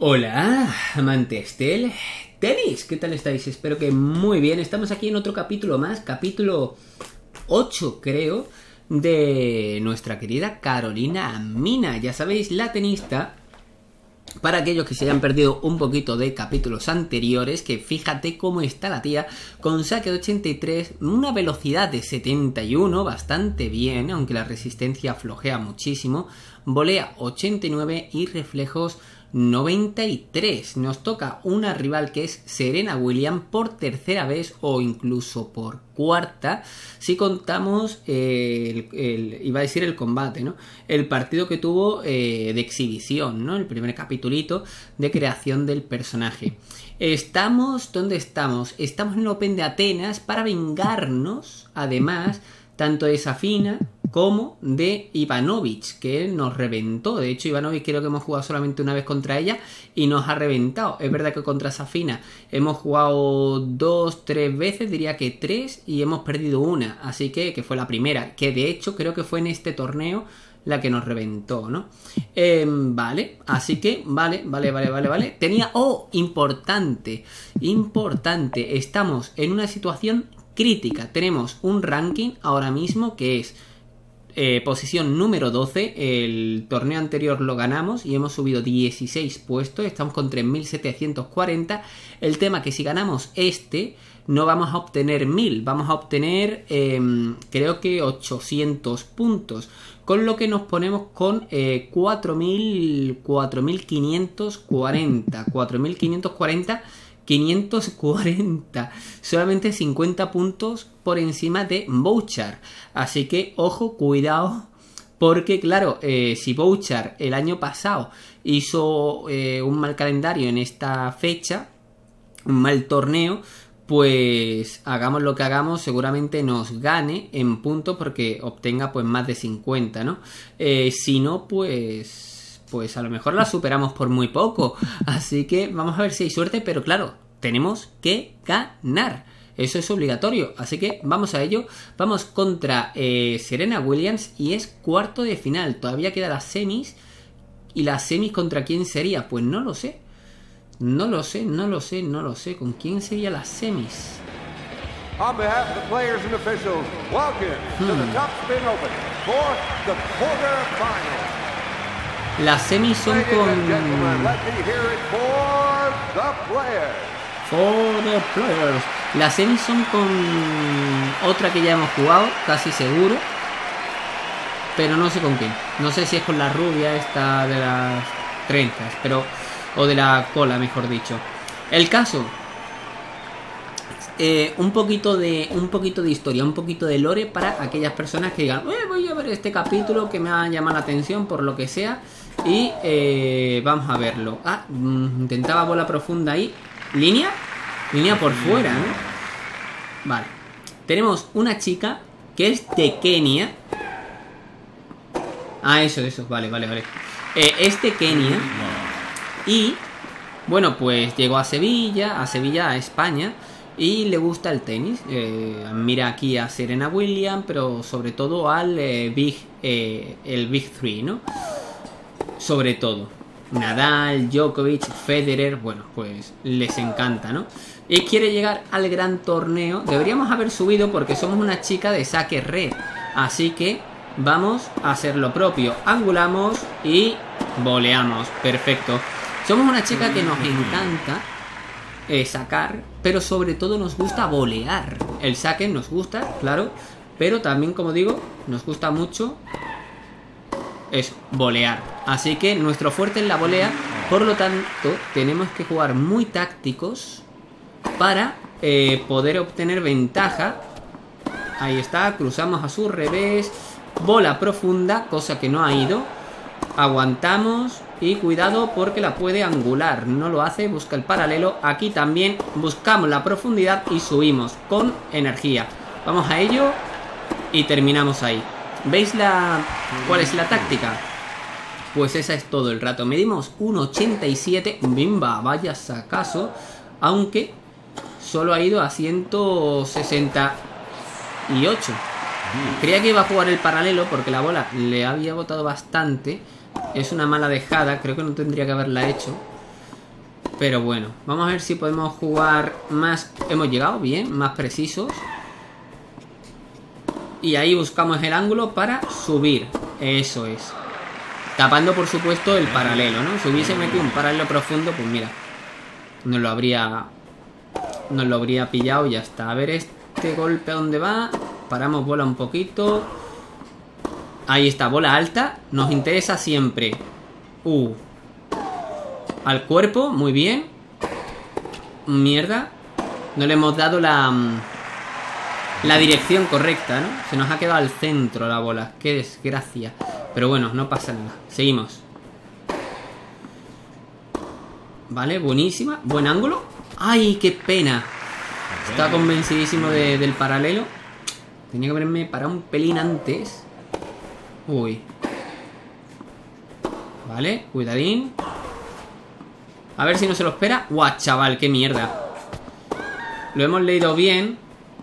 Hola, amantes del tenis, ¿qué tal estáis? Espero que muy bien. Estamos aquí en otro capítulo más, capítulo 8 creo, de nuestra querida Carolina Mina. Ya sabéis, la tenista, para aquellos que se hayan perdido un poquito de capítulos anteriores, que fíjate cómo está la tía, con saque de 83, una velocidad de 71, bastante bien, aunque la resistencia flojea muchísimo, volea 89 y reflejos 93. Nos toca una rival que es Serena Williams por tercera vez o incluso por cuarta, si contamos iba a decir el combate, ¿no? El partido que tuvo de exhibición, ¿no? El primer capitulito de creación del personaje. ¿Dónde estamos? Estamos en el Open de Atenas para vengarnos, además, tanto de Safina como de Ivanovic, que nos reventó. De hecho, Ivanovic creo que hemos jugado solamente una vez contra ella y nos ha reventado. Es verdad que contra Safina hemos jugado 2-3 veces, diría que 3, y hemos perdido una, así que fue la primera, que de hecho creo que fue en este torneo la que nos reventó, ¿no? Vale, así que vale. Tenía, importante, estamos en una situación crítica. Tenemos un ranking ahora mismo que es posición número 12. El torneo anterior lo ganamos y hemos subido 16 puestos. Estamos con 3.740. El tema que si ganamos no vamos a obtener 1.000, vamos a obtener creo que 800 puntos, con lo que nos ponemos con 4.540, solamente 50 puntos por encima de Bouchard. Así que ojo, cuidado, porque claro, si Bouchard el año pasado hizo un mal calendario en esta fecha, un mal torneo, pues hagamos lo que hagamos, seguramente nos gane en puntos porque obtenga pues más de 50, ¿no? Si no, pues a lo mejor la superamos por muy poco. Así que vamos a ver si hay suerte, pero claro, tenemos que ganar. Eso es obligatorio, así que vamos a ello. Vamos contra Serena Williams y es cuarto de final. Todavía quedan las semis. ¿Y las semis contra quién sería? Pues no lo sé. No lo sé. ¿Con quién sería las semis? On behalf of the players and officials, welcome to the Top Spin Open for the quarterfinals. Las semis son con... For the players. Las semis son con otra que ya hemos jugado, casi seguro. Pero no sé con quién. No sé si es con la rubia esta de las trenzas, pero... o de la cola, mejor dicho. El caso... un poquito de historia, un poquito de lore para aquellas personas que digan voy a ver este capítulo que me ha llamado la atención por lo que sea y vamos a verlo. Intentaba bola profunda ahí. Línea por fuera, ¿no? Vale, tenemos una chica que es de Kenia. Eso, vale. Es de Kenia y bueno, pues llegó a Sevilla, a España, y le gusta el tenis. Mira aquí a Serena Williams, pero sobre todo al el Big Three, ¿no? Sobre todo Nadal, Djokovic, Federer. Bueno, pues les encanta, ¿no? Y quiere llegar al gran torneo. Deberíamos haber subido porque somos una chica de saque red, así que vamos a hacer lo propio. Angulamos y voleamos. Perfecto. Somos una chica que nos encanta sacar, pero sobre todo nos gusta volear. El saque nos gusta, claro, pero también, como digo, nos gusta mucho volear. Así que nuestro fuerte es la volea. Por lo tanto, tenemos que jugar muy tácticos para poder obtener ventaja. Ahí está, cruzamos a su revés, bola profunda, cosa que no ha ido. Aguantamos y cuidado porque la puede angular. No lo hace, busca el paralelo. Aquí también buscamos la profundidad y subimos con energía. Vamos a ello y terminamos ahí. ¿Veis cuál es la táctica? Pues esa es todo el rato. Medimos 1,87. Bimba, vaya sacazo. Aunque solo ha ido a 168. Creía que iba a jugar el paralelo porque la bola le había botado bastante. Es una mala dejada, creo que no tendría que haberla hecho. Pero bueno, vamos a ver si podemos jugar más. Hemos llegado bien, más precisos. Y ahí buscamos el ángulo para subir. Eso es. Tapando, por supuesto, el paralelo, ¿no? Si hubiese metido un paralelo profundo, pues mira, nos lo habría pillado y ya está. A ver este golpe a dónde va. Paramos bola un poquito. Ahí está, bola alta. Nos interesa siempre. Al cuerpo, muy bien. Mierda. No le hemos dado la dirección correcta, ¿no? Se nos ha quedado al centro la bola. Qué desgracia. Pero bueno, no pasa nada. Seguimos. Vale, buenísima. Buen ángulo. ¡Ay, qué pena! Estaba convencidísimo del paralelo. Tenía que haberme parado un pelín antes. Uy. Vale, cuidadín. A ver si no se lo espera. ¡Guau, chaval! ¡Qué mierda! Lo hemos leído bien.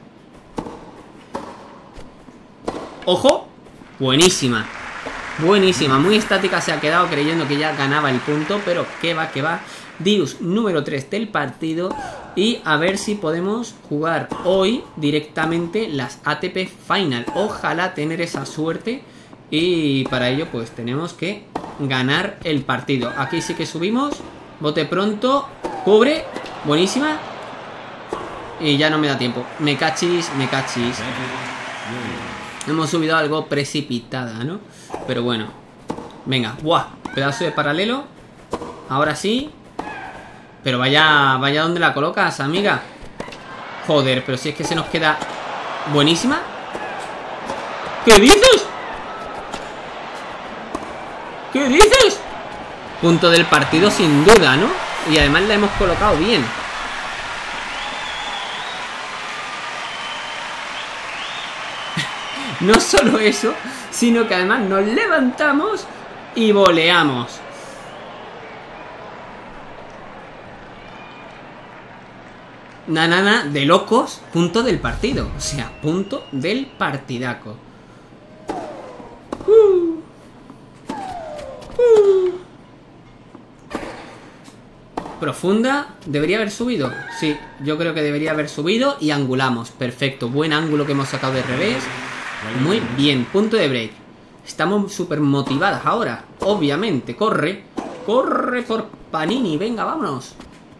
¡Ojo! Buenísima. Buenísima. Muy estática se ha quedado creyendo que ya ganaba el punto. Pero que va, que va. Dius número 3 del partido. Y a ver si podemos jugar hoy directamente las ATP Final. Ojalá tener esa suerte. Y para ello pues tenemos que ganar el partido. Aquí sí que subimos. Bote pronto. Cubre. Buenísima. Y ya no me da tiempo. Me cachis, me cachis. Hemos subido algo precipitada, ¿no? Pero bueno. Venga. ¡Buah! Pedazo de paralelo. Ahora sí. Pero vaya donde la colocas, amiga. Joder, pero si es que se nos queda. Buenísima. ¿Qué dices? ¿Qué dices? Punto del partido sin duda, ¿no? Y además la hemos colocado bien. No solo eso, sino que además nos levantamos y voleamos. Nada de locos. Punto del partido. O sea, punto del partidaco. Profunda. ¿Debería haber subido? Sí, yo creo que debería haber subido. Y angulamos, perfecto. Buen ángulo que hemos sacado de revés. Muy bien, punto de break. Estamos súper motivadas ahora. Obviamente, corre. Corre por Panini, venga, vámonos.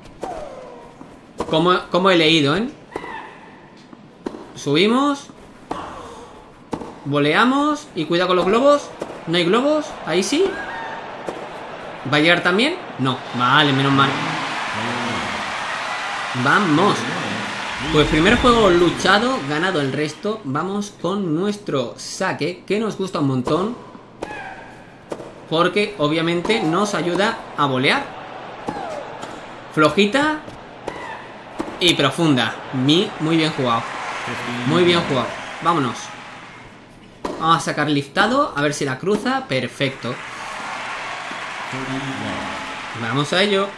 Como he leído, ¿eh? Subimos. Voleamos. Y cuidado con los globos. No hay globos, ahí sí. ¿Va a llegar también? No, vale, menos mal. Vamos. Pues primer juego luchado, ganado el resto. Vamos con nuestro saque, que nos gusta un montón, porque obviamente nos ayuda a volear. Flojita y profunda. Muy bien jugado. Muy bien jugado. Vámonos. Vamos a sacar liftado, a ver si la cruza. Perfecto. Vamos a ello.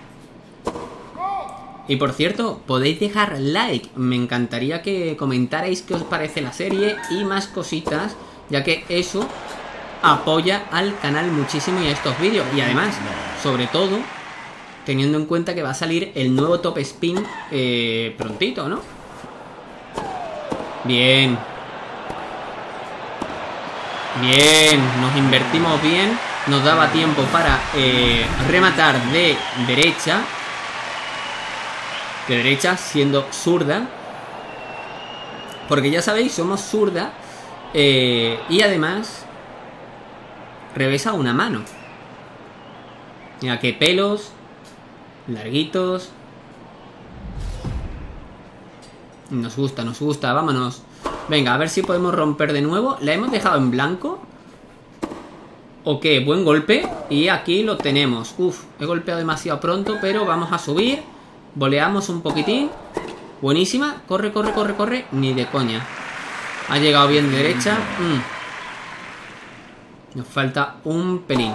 Y por cierto, podéis dejar like. Me encantaría que comentarais qué os parece la serie y más cositas, ya que eso apoya al canal muchísimo y a estos vídeos. Y además, sobre todo, teniendo en cuenta que va a salir el nuevo Top Spin prontito, ¿no? Bien. Bien, nos invertimos bien. Nos daba tiempo para rematar de derecha. De derecha, siendo zurda. Porque ya sabéis, somos zurda. Y además revesa una mano. Mira qué pelos larguitos. Nos gusta, vámonos. Venga, a ver si podemos romper de nuevo. La hemos dejado en blanco. Ok, buen golpe. Y aquí lo tenemos. Uf, he golpeado demasiado pronto, pero vamos a subir. Voleamos un poquitín. Buenísima. Corre, corre, corre, corre. Ni de coña. Ha llegado bien derecha. Nos falta un pelín.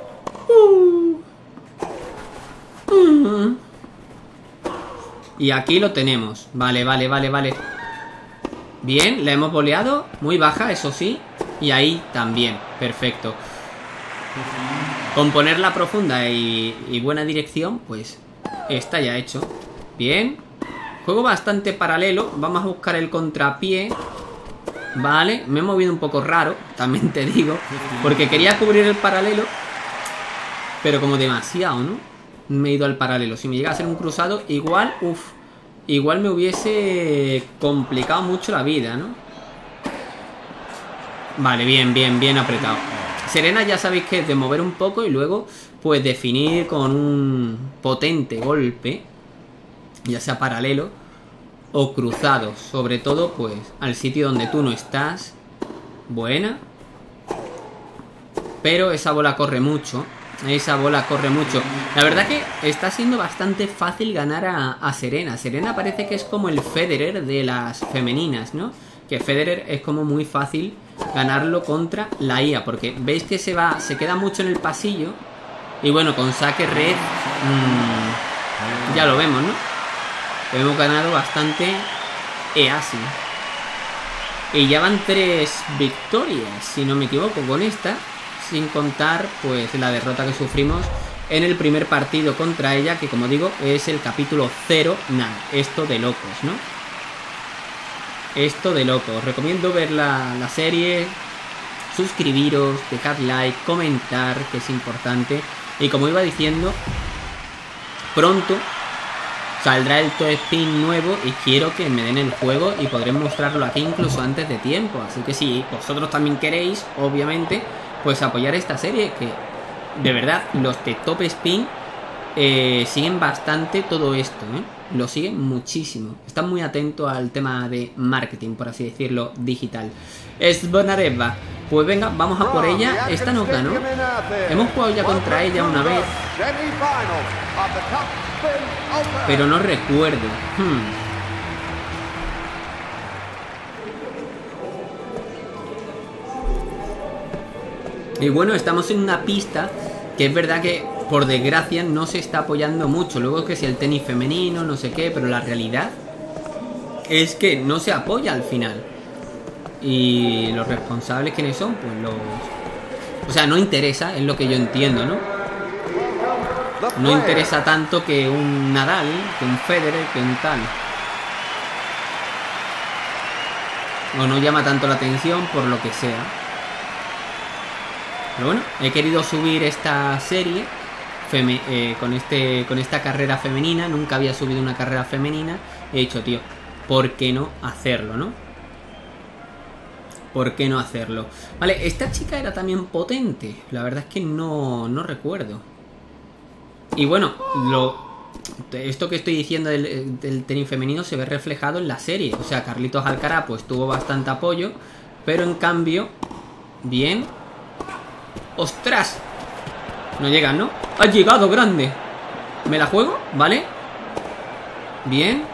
Y aquí lo tenemos. Vale, vale, vale, vale. Bien, la hemos voleado. Muy baja, eso sí. Y ahí también. Perfecto. Con ponerla profunda y buena dirección, pues Está ya hecho. Bien. Juego bastante paralelo. Vamos a buscar el contrapié. Vale, me he movido un poco raro, también te digo, porque quería cubrir el paralelo, pero como demasiado, ¿no? Me he ido al paralelo. Si me llega a ser un cruzado, igual, igual me hubiese complicado mucho la vida, ¿no? Vale, bien, bien, bien apretado. Serena ya sabéis que es de mover un poco y luego pues definir con un potente golpe, ya sea paralelo o cruzado, sobre todo pues al sitio donde tú no estás. Buena. Pero esa bola corre mucho. Esa bola corre mucho. La verdad que está siendo bastante fácil ganar a Serena. Serena parece que es como el Federer de las femeninas, ¿no? Que Federer es como muy fácil ganarlo contra la IA, porque veis que se queda mucho en el pasillo. Y bueno, con saque red ya lo vemos, ¿no? Hemos ganado bastante así. Y ya van 3 victorias, si no me equivoco, con esta, sin contar pues la derrota que sufrimos en el primer partido contra ella, que como digo es el capítulo 0. Nada, esto de locos, ¿no? Esto de locos. Os recomiendo ver la serie, suscribiros, dejar like, comentar, que es importante. Y como iba diciendo, pronto saldrá el Top Spin nuevo y quiero que me den el juego y podré mostrarlo aquí incluso antes de tiempo. Así que si vosotros también queréis, obviamente, pues apoyar esta serie, que de verdad los de Top Spin siguen bastante todo esto, ¿eh? Lo siguen muchísimo. Están muy atentos al tema de marketing, por así decirlo, digital. Zvonareva. Pues venga, vamos a por ella. Esta nos ganó. Hemos jugado ya contra ella una vez, pero no recuerdo. Y bueno, estamos en una pista que es verdad que por desgracia no se está apoyando mucho. Luego que si el tenis femenino, no sé qué, pero la realidad es que no se apoya al final. Y los responsables, ¿quiénes son? Pues los... O sea, no interesa, es lo que yo entiendo, ¿no? No interesa tanto que un Nadal, que un Federer, que un tal. O no llama tanto la atención por lo que sea. Pero bueno, he querido subir esta serie con esta carrera femenina. Nunca había subido una carrera femenina. He dicho, tío, ¿por qué no hacerlo, no? ¿Por qué no hacerlo? Vale, esta chica era también potente. La verdad es que no recuerdo. Y bueno, esto que estoy diciendo del tenis femenino se ve reflejado en la serie. O sea, Carlitos Alcaraz pues tuvo bastante apoyo, pero en cambio... Bien. ¡Ostras! No llegan, ¿no? ¡Ha llegado grande! ¿Me la juego? ¿Vale? Bien.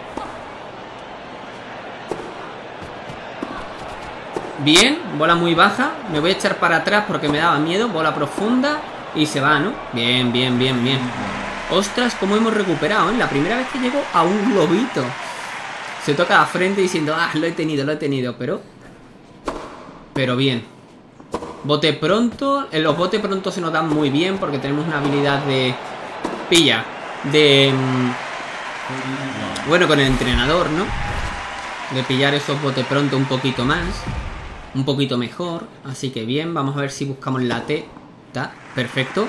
Bien, bola muy baja. Me voy a echar para atrás porque me daba miedo. Bola profunda y se va, ¿no? Bien, bien, bien, bien. Ostras, cómo hemos recuperado, ¿eh? La primera vez que llego a un globito. Se toca la frente diciendo, ah, lo he tenido, pero bien. Bote pronto. Los bote pronto se nos dan muy bien porque tenemos una habilidad de... Pilla. De... Bueno, con el entrenador, ¿no? De pillar esos bote pronto un poquito más. Un poquito mejor. Así que bien, vamos a ver si buscamos la T. Está, perfecto.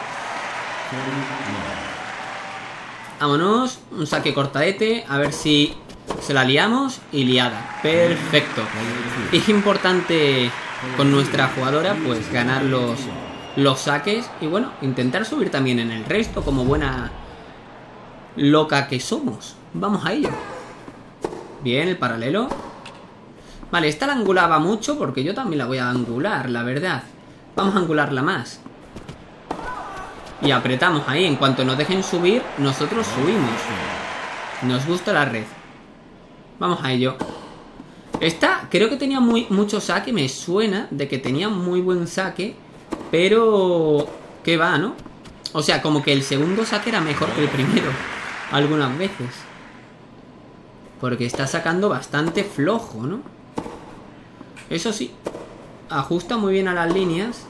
Vámonos. Un saque cortadete. A ver si se la liamos. Y liada. Perfecto. Es importante con nuestra jugadora pues ganar los saques. Y bueno, intentar subir también en el resto como buena loca que somos. Vamos a ello. Bien, el paralelo. Vale, esta la angulaba mucho porque yo también la voy a angular, la verdad. Vamos a angularla más. Y apretamos ahí. En cuanto nos dejen subir, nosotros subimos. Nos gusta la red. Vamos a ello. Esta creo que tenía mucho saque. Me suena de que tenía muy buen saque. Pero... ¿qué va, no? O sea, como que el segundo saque era mejor que el primero. Algunas veces. Porque está sacando bastante flojo, ¿no? Eso sí, ajusta muy bien a las líneas.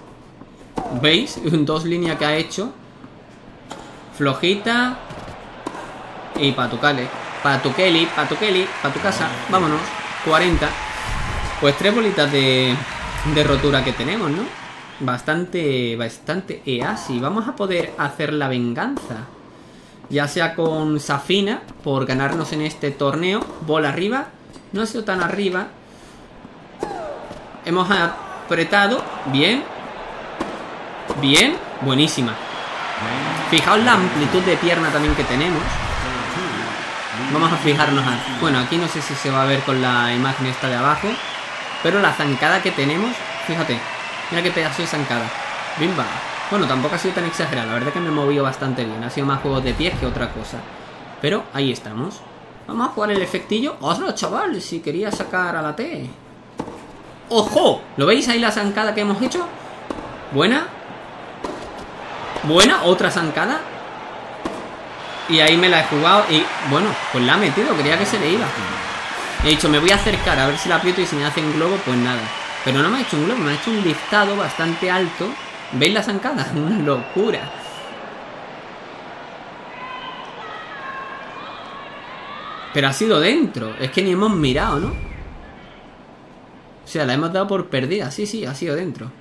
¿Veis? 2 líneas que ha hecho. Flojita. Y pa' tu Kelly, pa' tu casa. Vámonos. 40. Pues 3 bolitas de rotura que tenemos, ¿no? Bastante así. Vamos a poder hacer la venganza. Ya sea con Safina, por ganarnos en este torneo. Bola arriba. No ha sido tan arriba. Hemos apretado. Bien. Bien. Buenísima. Fijaos la amplitud de pierna también que tenemos. Vamos a fijarnos aquí. Bueno, aquí no sé si se va a ver con la imagen esta de abajo, pero la zancada que tenemos, fíjate. Mira qué pedazo de zancada. Bimba. Bueno, tampoco ha sido tan exagerado. La verdad que me he movido bastante bien. Ha sido más juegos de pies que otra cosa. Pero ahí estamos. Vamos a jugar el efectillo. ¡Ostras, chaval! Si quería sacar a la T. ¡Ojo! ¿Lo veis ahí la zancada que hemos hecho? Buena. Buena. Otra zancada. Y ahí me la he jugado. Y bueno, pues la ha metido. Creía que se le iba. He dicho, me voy a acercar a ver si la aprieto. Y si me hace un globo, pues nada. Pero no me ha hecho un globo, me ha hecho un liftado bastante alto. ¿Veis la zancada? Una locura. Pero ha sido dentro. Es que ni hemos mirado, ¿no? O sea, la hemos dado por perdida. Sí, sí, ha sido dentro.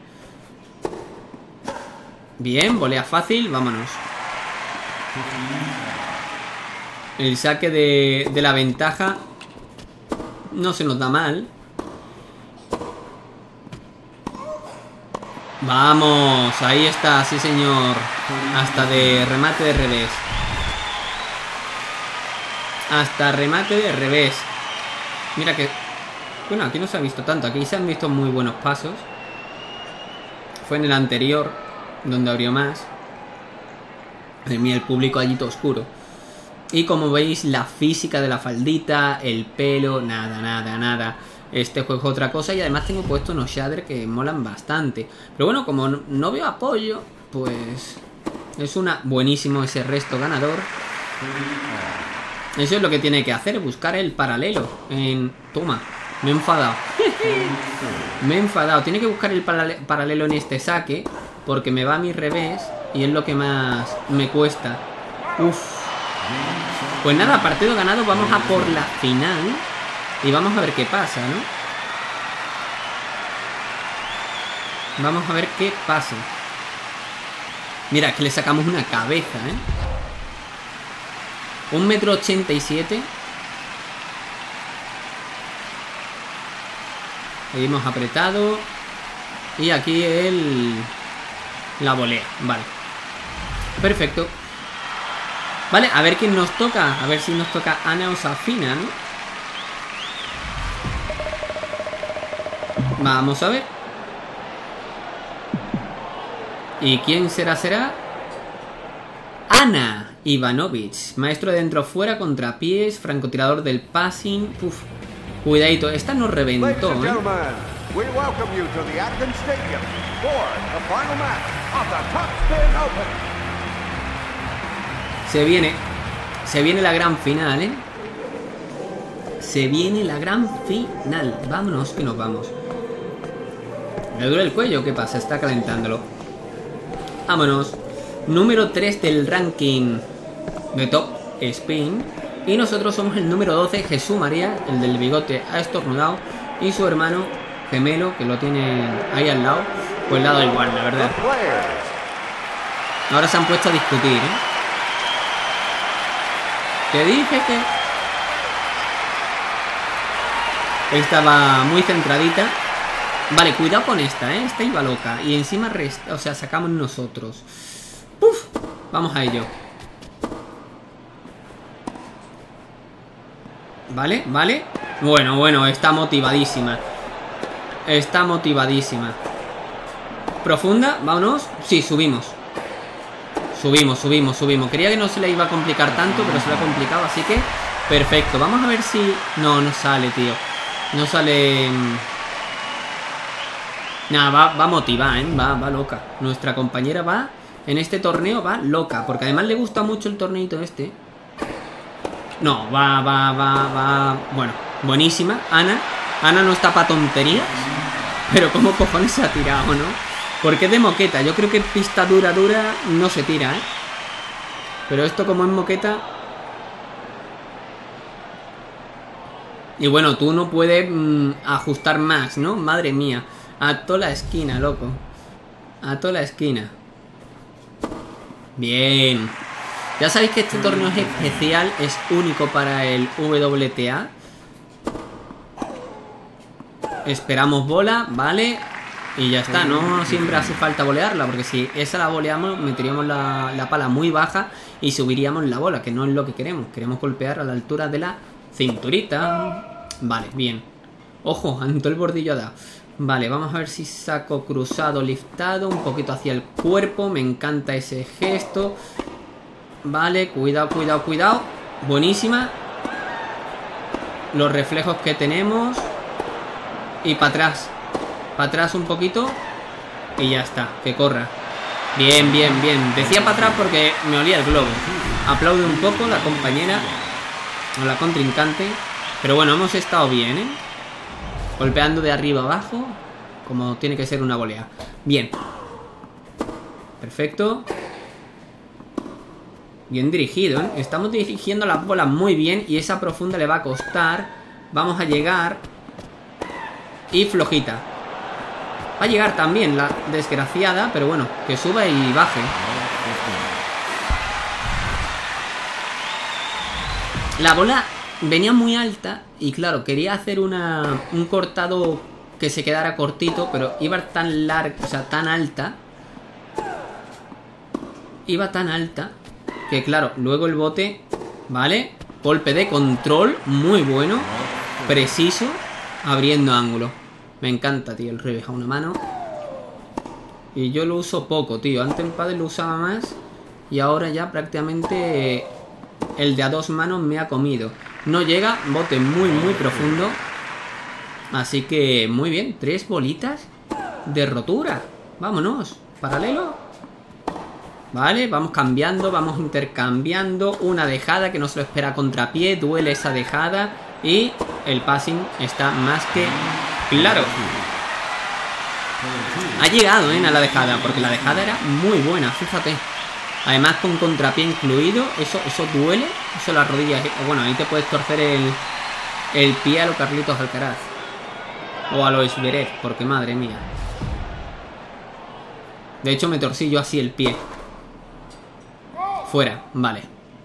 Bien, volea fácil, vámonos. El saque de la ventaja no se nos da mal. Vamos, ahí está, sí señor. Hasta de remate de revés. Hasta remate de revés. Mira que... Bueno, aquí no se ha visto tanto. Aquí se han visto muy buenos pasos. Fue en el anterior donde abrió más. De mí el público allí todo oscuro. Y como veis, la física de la faldita, el pelo, nada. Este juego es otra cosa. Y además tengo puesto unos shaders que molan bastante. Pero bueno, como no veo apoyo, pues es una buenísimo ese resto ganador. Eso es lo que tiene que hacer, buscar el paralelo. Toma, me he enfadado. Me he enfadado. Tiene que buscar el paralelo en este saque, porque me va a mi revés y es lo que más me cuesta. Uf. Pues nada, partido ganado. Vamos a por la final y vamos a ver qué pasa, ¿no? Vamos a ver qué pasa. Mira, que le sacamos una cabeza, ¿eh? 1,87 m. Ahí hemos apretado. Y aquí la volea, vale. Perfecto. Vale, a ver quién nos toca. A ver si nos toca Ana o Safina, ¿no? Vamos a ver. ¿Y quién será? Ana Ivanovic, maestro de dentro fuera, contrapiés, francotirador del passing. Uf, cuidadito, esta nos reventó, ¿eh? Se viene la gran final, ¿eh? Se viene la gran final. Vámonos, que nos vamos. ¿Le duele el cuello? ¿Qué pasa? Está calentándolo. Vámonos. Número 3 del ranking de Top Spin. Y nosotros somos el número 12, Jesús María, el del bigote ha estornudado. Y su hermano gemelo, que lo tiene ahí al lado. Pues lado igual, la verdad. Ahora se han puesto a discutir, ¿eh? Te dije que... Estaba muy centradita. Vale, cuidado con esta, ¿eh? Esta iba loca. Y encima, o sea, sacamos nosotros. ¡Puf! Vamos a ello. Vale, vale. Bueno, está motivadísima. Está motivadísima. Profunda, vámonos. Sí, subimos. Subimos. Quería que no se le iba a complicar tanto, pero se le ha complicado, así que perfecto. Vamos a ver si... No sale, tío. No sale... Nada, va motivada, ¿eh? Va loca. Nuestra compañera va... En este torneo va loca, porque además le gusta mucho el torneito este. No, va... Bueno, buenísima. Ana no está para tonterías. Pero cómo cojones se ha tirado, ¿no? Porque es de moqueta. Yo creo que pista dura no se tira, ¿eh? Pero esto como es moqueta... Y bueno, tú no puedes ajustar más, ¿no? Madre mía. A toda la esquina, loco. A toda la esquina. Bien. Ya sabéis que este torneo es especial, es único para el WTA. Esperamos bola, ¿vale? Y ya está, no siempre hace falta bolearla, porque si esa la boleamos, meteríamos la pala muy baja y subiríamos la bola, que no es lo que queremos. Queremos golpear a la altura de la cinturita. Vale, bien. Ojo, en todo el bordillo ha dado. Vale, vamos a ver si saco cruzado, liftado, un poquito hacia el cuerpo. Me encanta ese gesto. Vale, cuidado, cuidado, cuidado. Buenísima. Los reflejos que tenemos. Y para atrás. Para atrás un poquito. Y ya está, que corra. Bien, bien, bien. Decía para atrás porque me olía el globo. Aplaude un poco la compañera o la contrincante. Pero bueno, hemos estado bien, ¿eh? Golpeando de arriba abajo, como tiene que ser una volea. Bien. Perfecto. Bien dirigido, ¿eh? Estamos dirigiendo las bolas muy bien. Y esa profunda le va a costar. Vamos a llegar. Y flojita. Va a llegar también la desgraciada. Pero bueno, que suba y baje. La bola venía muy alta. Y claro, quería hacer un cortado que se quedara cortito. Pero iba tan larga, o sea, tan alta. Iba tan alta que claro, luego el bote. Vale, golpe de control. Muy bueno, preciso, abriendo ángulo. Me encanta, tío, el revés a una mano. Y yo lo uso poco, tío. Antes en pádel lo usaba más. Y ahora ya prácticamente el de a dos manos me ha comido. No llega, bote muy muy profundo. Así que muy bien, 3 bolitas de rotura. Vámonos, paralelo. Vale, vamos cambiando, vamos intercambiando. Una dejada que no se lo espera a contrapié. Duele esa dejada. Y el passing está más que claro. Ha llegado, a la dejada, porque la dejada era muy buena, fíjate. Además con contrapié incluido. Eso duele. Eso las rodillas. Bueno, ahí te puedes torcer el pie a los Carlitos Alcaraz. O a los Zverev, porque madre mía. De hecho me torcí yo así el pie. Fuera, vale.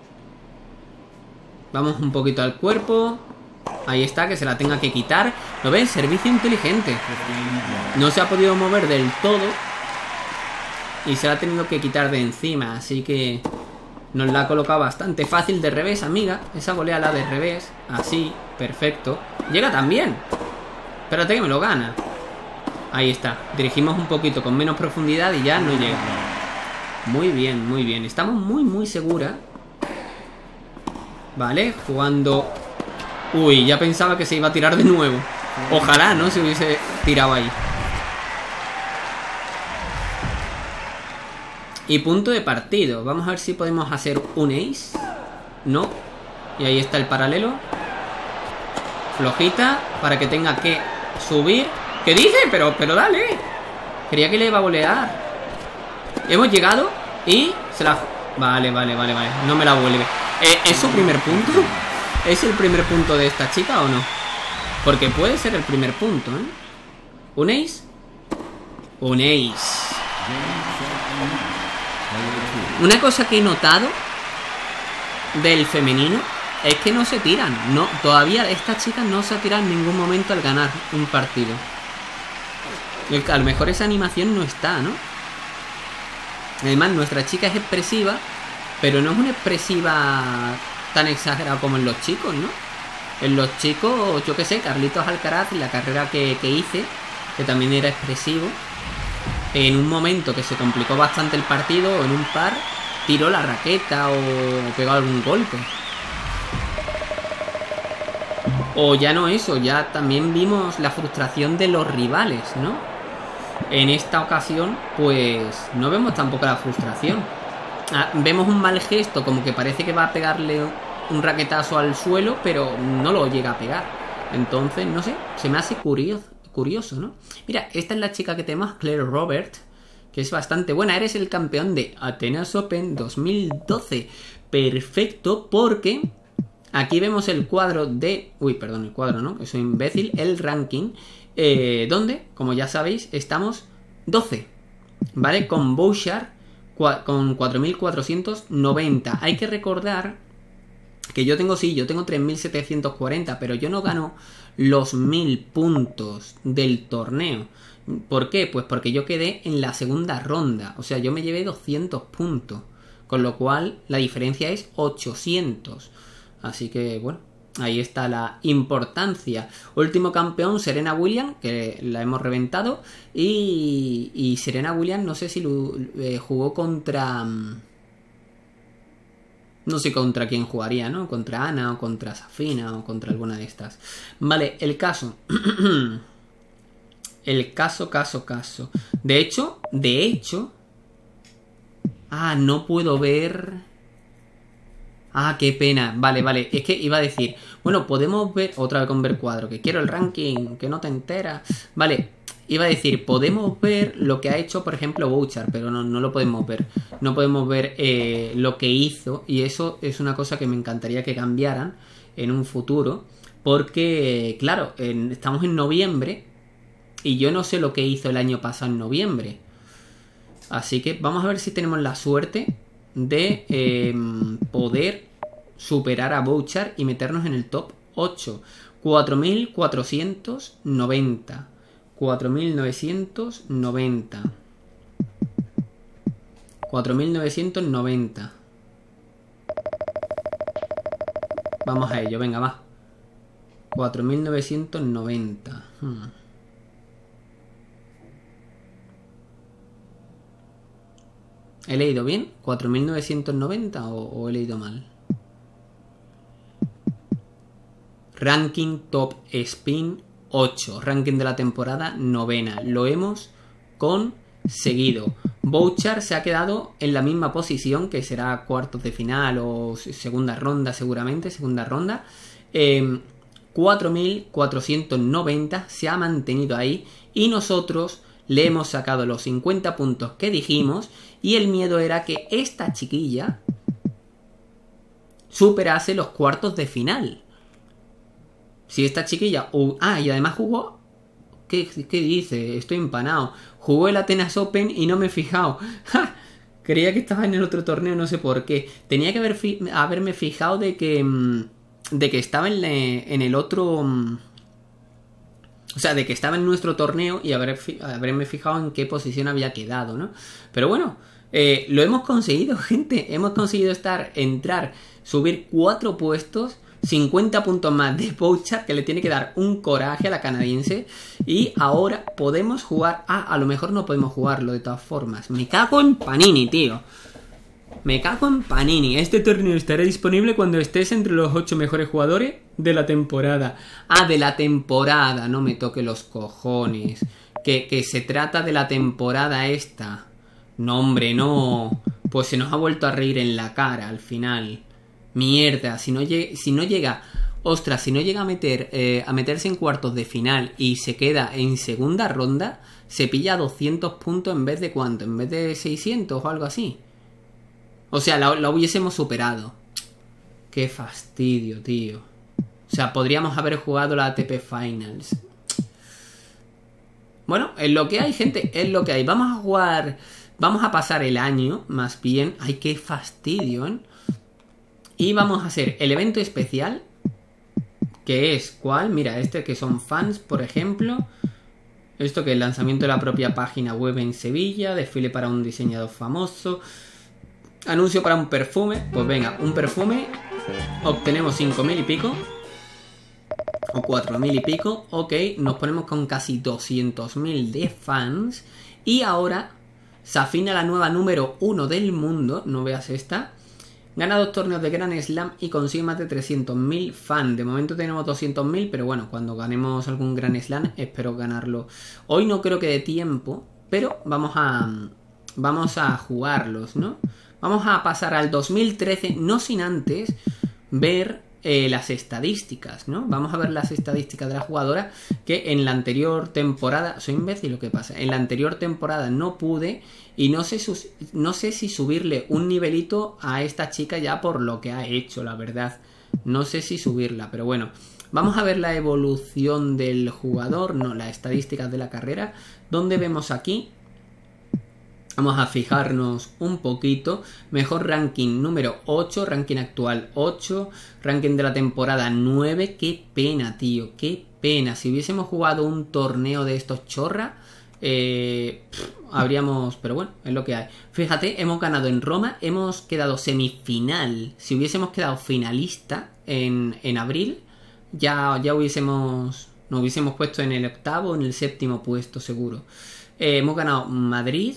Vamos un poquito al cuerpo. Ahí está, que se la tenga que quitar. ¿Lo ves? Servicio inteligente. No se ha podido mover del todo. Y se la ha tenido que quitar de encima. Así que nos la ha colocado bastante fácil de revés, amiga. Esa volea la de revés. Así, perfecto. Llega también. Espérate que me lo gana. Ahí está. Dirigimos un poquito con menos profundidad y ya no llega. Muy bien, muy bien. Estamos muy, muy segura. Vale, jugando. Uy, ya pensaba que se iba a tirar de nuevo. Ojalá, ¿no? Se hubiese tirado ahí. Y punto de partido. Vamos a ver si podemos hacer un ace. No. Y ahí está el paralelo. Flojita, para que tenga que subir. ¿Qué dice? Pero dale. Creía que le iba a volear. Hemos llegado y se la... Vale. No me la vuelve. ¿Es su primer punto? ¿Es el primer punto de esta chica o no? Porque puede ser el primer punto, ¿eh? ¿Un ace? Un ace. Una cosa que he notado del femenino es que no se tiran. No, todavía esta chica no se ha tirado en ningún momento al ganar un partido. A lo mejor esa animación no está, ¿no? Además, nuestra chica es expresiva, pero no es una expresiva tan exagerada como en los chicos, ¿no? En los chicos, yo qué sé, Carlitos Alcaraz, la carrera que hice, que también era expresivo, en un momento que se complicó bastante el partido, o en un par, tiró la raqueta o pegó algún golpe. O ya no eso, ya también vimos la frustración de los rivales, ¿no? En esta ocasión, pues no vemos tampoco la frustración. Vemos un mal gesto, como que parece que va a pegarle un raquetazo al suelo, pero no lo llega a pegar. Entonces, no sé, se me hace curioso, ¿no? Mira, esta es la chica que tenemos, Claire Robert, que es bastante buena. Eres el campeón de Atenas Open 2012. Perfecto, porque Aquí vemos el cuadro de... Uy, perdón, el cuadro, ¿no? Que soy imbécil. El ranking, donde, como ya sabéis, estamos 12, ¿vale? Con Bouchard con 4.490. Hay que recordar que yo tengo 3.740, pero yo no gano los 1.000 puntos del torneo. ¿Por qué? Pues porque yo quedé en la segunda ronda. O sea, yo me llevé 200 puntos. Con lo cual, la diferencia es 800. Así que, bueno, ahí está la importancia. Último campeón, Serena Williams, que la hemos reventado. Y Serena Williams, no sé si jugó contra... No sé contra quién jugaría, ¿no? Contra Ana o contra Safina o contra alguna de estas. Vale, el caso. El caso. De hecho... Ah, no puedo ver... Ah, qué pena. Vale. Es que iba a decir... Bueno, podemos ver... Otra vez con ver cuadro. Que quiero el ranking. Que no te enteras. Vale. Iba a decir... Podemos ver lo que ha hecho, por ejemplo, Bouchard. Pero no lo podemos ver. No podemos ver lo que hizo. Y eso es una cosa que me encantaría que cambiaran en un futuro. Porque, claro, estamos en noviembre. Y yo no sé lo que hizo el año pasado en noviembre. Así que vamos a ver si tenemos la suerte de poder superar a Bouchard y meternos en el top 8. 4.490. 4.990. 4.990. Vamos a ello, venga, va. 4.990. ¿He leído bien? ¿4.990 o he leído mal? Ranking Top Spin 8. Ranking de la temporada 9ª. Lo hemos conseguido. Bouchard se ha quedado en la misma posición, que será cuartos de final o segunda ronda seguramente. Segunda ronda. 4.490. Se ha mantenido ahí. Y nosotros le hemos sacado los 50 puntos que dijimos. Y el miedo era que esta chiquilla superase los cuartos de final. Si esta chiquilla... y además jugó... ¿Qué dice? Estoy empanado. Jugó el Atenas Open y no me he fijado. ¡Ja! Creía que estaba en el otro torneo, no sé por qué. Tenía que haberme fijado de que estaba en el otro... O sea, de que estaba en nuestro torneo y haberme fijado en qué posición había quedado, ¿no? Pero bueno, lo hemos conseguido, gente. Hemos conseguido subir 4 puestos, 50 puntos más de Bouchard, que le tiene que dar un coraje a la canadiense. Y ahora podemos jugar... a lo mejor no podemos jugarlo de todas formas. Me cago en Panini, tío. Me cago en Panini. Este torneo estará disponible cuando estés entre los 8 mejores jugadores de la temporada. De la temporada. No me toque los cojones. Que se trata de la temporada esta. No, hombre, no. Pues se nos ha vuelto a reír en la cara al final. Mierda. Si no llega... Ostras, si no llega a meterse en cuartos de final y se queda en segunda ronda, se pilla 200 puntos en vez de ¿cuánto? En vez de 600 o algo así. O sea, la hubiésemos superado. Qué fastidio, tío. O sea, podríamos haber jugado la ATP Finals. Bueno, es lo que hay, gente. Es lo que hay. Vamos a jugar... Vamos a pasar el año, más bien. Ay, qué fastidio, ¿eh? Y vamos a hacer el evento especial. Que es, ¿cuál? Mira, que son fans, por ejemplo. Esto que es el lanzamiento de la propia página web en Sevilla. Desfile para un diseñador famoso. Anuncio para un perfume. Pues venga, un perfume. Obtenemos 5.000 y pico. O 4.000 y pico. Ok, nos ponemos con casi 200.000 de fans. Y ahora Safina, la nueva número 1 del mundo. No veas esta. Gana 2 torneos de Grand Slam y consigue más de 300.000 fans. De momento tenemos 200.000, pero bueno, cuando ganemos algún Grand Slam espero ganarlo. Hoy no creo que dé tiempo, pero vamos a jugarlos, ¿no? Vamos a pasar al 2013, no sin antes ver las estadísticas, ¿no? Vamos a ver las estadísticas de la jugadora, que en la anterior temporada... ¿Soy imbécil o qué pasa? En la anterior temporada no pude y no sé si subirle un nivelito a esta chica ya por lo que ha hecho, la verdad. No sé si subirla, pero bueno. Vamos a ver la evolución del jugador, no, las estadísticas de la carrera, donde vemos aquí... Vamos a fijarnos un poquito. Mejor ranking número 8, ranking actual 8, ranking de la temporada 9. Qué pena, tío, qué pena. Si hubiésemos jugado un torneo de estos chorra, habríamos... Pero bueno, es lo que hay. Fíjate, hemos ganado en Roma, hemos quedado semifinal. Si hubiésemos quedado finalista en abril, ya hubiésemos... Nos hubiésemos puesto en el 8º o en el 7º puesto, seguro. Hemos ganado Madrid...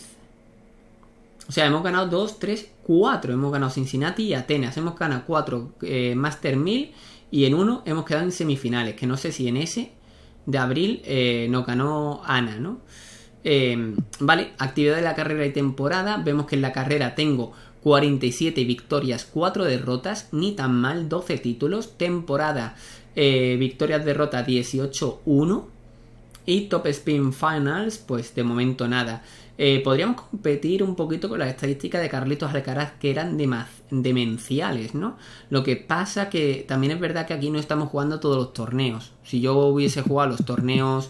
O sea, hemos ganado 2, 3, 4. Hemos ganado Cincinnati y Atenas. Hemos ganado 4 Master 1000 y en 1 hemos quedado en semifinales. Que no sé si en ese de abril nos ganó Ana, ¿no? Vale, actividad de la carrera y temporada. Vemos que en la carrera tengo 47 victorias, 4 derrotas. Ni tan mal, 12 títulos. Temporada, victorias, derrotas 18-1. Y Top Spin Finals, pues de momento nada. Podríamos competir un poquito con las estadísticas de Carlitos Alcaraz, que eran demenciales, ¿no? Lo que pasa que también es verdad que aquí no estamos jugando todos los torneos. Si yo hubiese jugado los torneos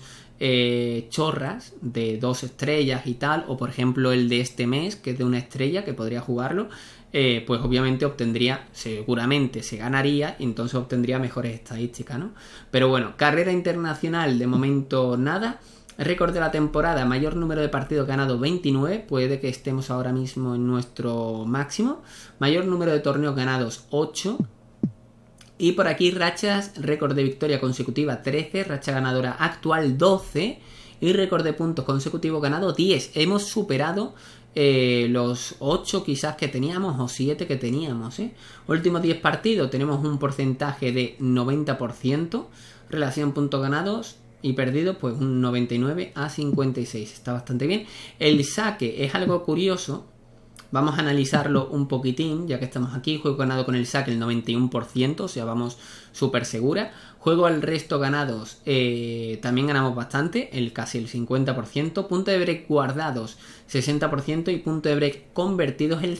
chorras de 2 estrellas y tal, o por ejemplo el de este mes, que es de 1 estrella, que podría jugarlo, pues obviamente obtendría, seguramente se ganaría y entonces obtendría mejores estadísticas, ¿no? Pero bueno, carrera internacional de momento nada. Récord de la temporada, mayor número de partidos ganado 29, puede que estemos ahora mismo en nuestro máximo. Mayor número de torneos ganados 8. Y por aquí rachas, récord de victoria consecutiva 13, racha ganadora actual 12 y récord de puntos consecutivos ganado 10. Hemos superado los 8 quizás que teníamos o 7 que teníamos. Últimos 10 partidos tenemos un porcentaje de 90%, relación puntos ganados y perdido pues un 99-56, está bastante bien. El saque es algo curioso, vamos a analizarlo un poquitín ya que estamos aquí. Juego ganado con el saque el 91%, o sea vamos súper segura. Juego al resto ganados, también ganamos bastante, casi el 50%. Punto de break guardados 60% y punto de break convertidos el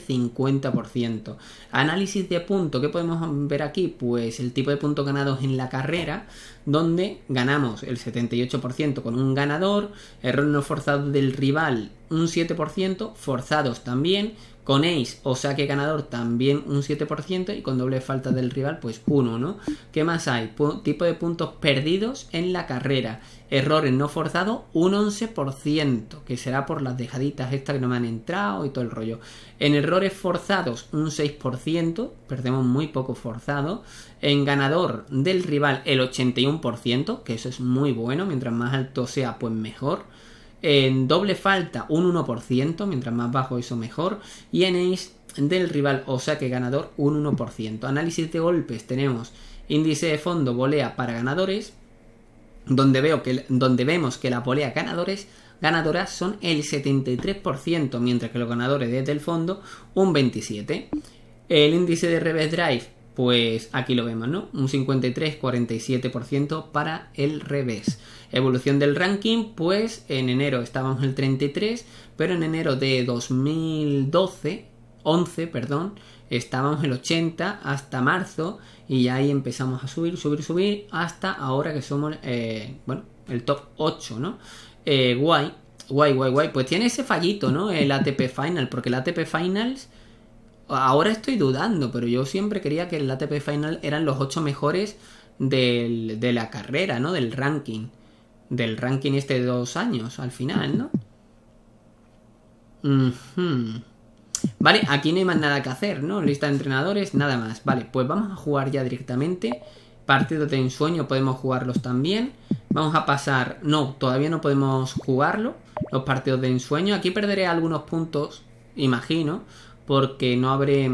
50%. Análisis de punto, ¿qué podemos ver aquí? Pues el tipo de puntos ganados en la carrera, donde ganamos el 78% con un ganador, error no forzado del rival un 7%, forzados también, con ace o saque ganador también un 7% y con doble falta del rival pues 1, ¿no? ¿Qué más hay? Tipo de puntos perdidos en la carrera, errores no forzados un 11%, que será por las dejaditas estas que no me han entrado y todo el rollo. En errores forzados un 6%, perdemos muy poco forzado. En ganador del rival el 81%, que eso es muy bueno, mientras más alto sea pues mejor. En doble falta un 1%, mientras más bajo eso mejor. Y en ace del rival o saque ganador un 1%. Análisis de golpes, tenemos índice de fondo volea para ganadores, donde vemos que las voleas ganadoras son el 73%, mientras que los ganadores desde el fondo un 27%. El índice de reverse drive, pues aquí lo vemos, ¿no? Un 53-47% para el revés. Evolución del ranking, pues en enero estábamos en el 33, pero en enero de 2011, estábamos en el 80 hasta marzo y ya ahí empezamos a subir hasta ahora que somos, el top 8, ¿no? Guay. Pues tiene ese fallito, ¿no? El ATP Final, porque el ATP Finals... Ahora estoy dudando, pero yo siempre creía que el ATP Final eran los 8 mejores de la carrera, ¿no? Del ranking. Del ranking este de 2 años, al final, ¿no? Vale, aquí no hay más nada que hacer, ¿no? Lista de entrenadores, nada más. Vale, pues vamos a jugar ya directamente. Partidos de ensueño podemos jugarlos también. Vamos a pasar... No, todavía no podemos jugarlo. Los partidos de ensueño. Aquí perderé algunos puntos, imagino, porque no habré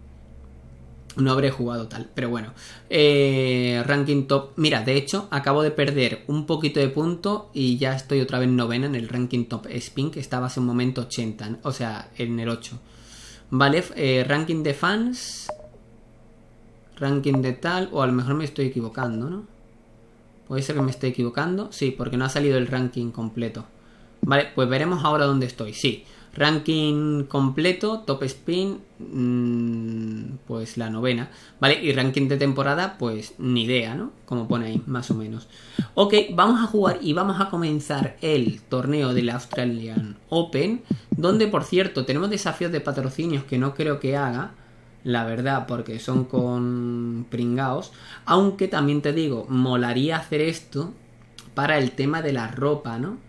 jugado tal. Pero bueno, ranking top. Mira, de hecho acabo de perder un poquito de punto y ya estoy otra vez novena en el ranking top spin, que estaba hace un momento 80, o sea, en el 8. Vale, ranking de fans. ranking de tal, o a lo mejor me estoy equivocando, ¿no? Puede ser que me esté equivocando, sí, porque no ha salido el ranking completo. Vale, pues veremos ahora dónde estoy, sí. Ranking completo, top spin, pues la 9ª, ¿vale? Y ranking de temporada, pues ni idea, ¿no? Como pone ahí, más o menos. Ok, vamos a jugar y vamos a comenzar el torneo del Australian Open, donde, por cierto, tenemos desafíos de patrocinios que no creo que haga, la verdad, porque son con pringaos. Aunque también te digo, molaría hacer esto para el tema de la ropa, ¿no?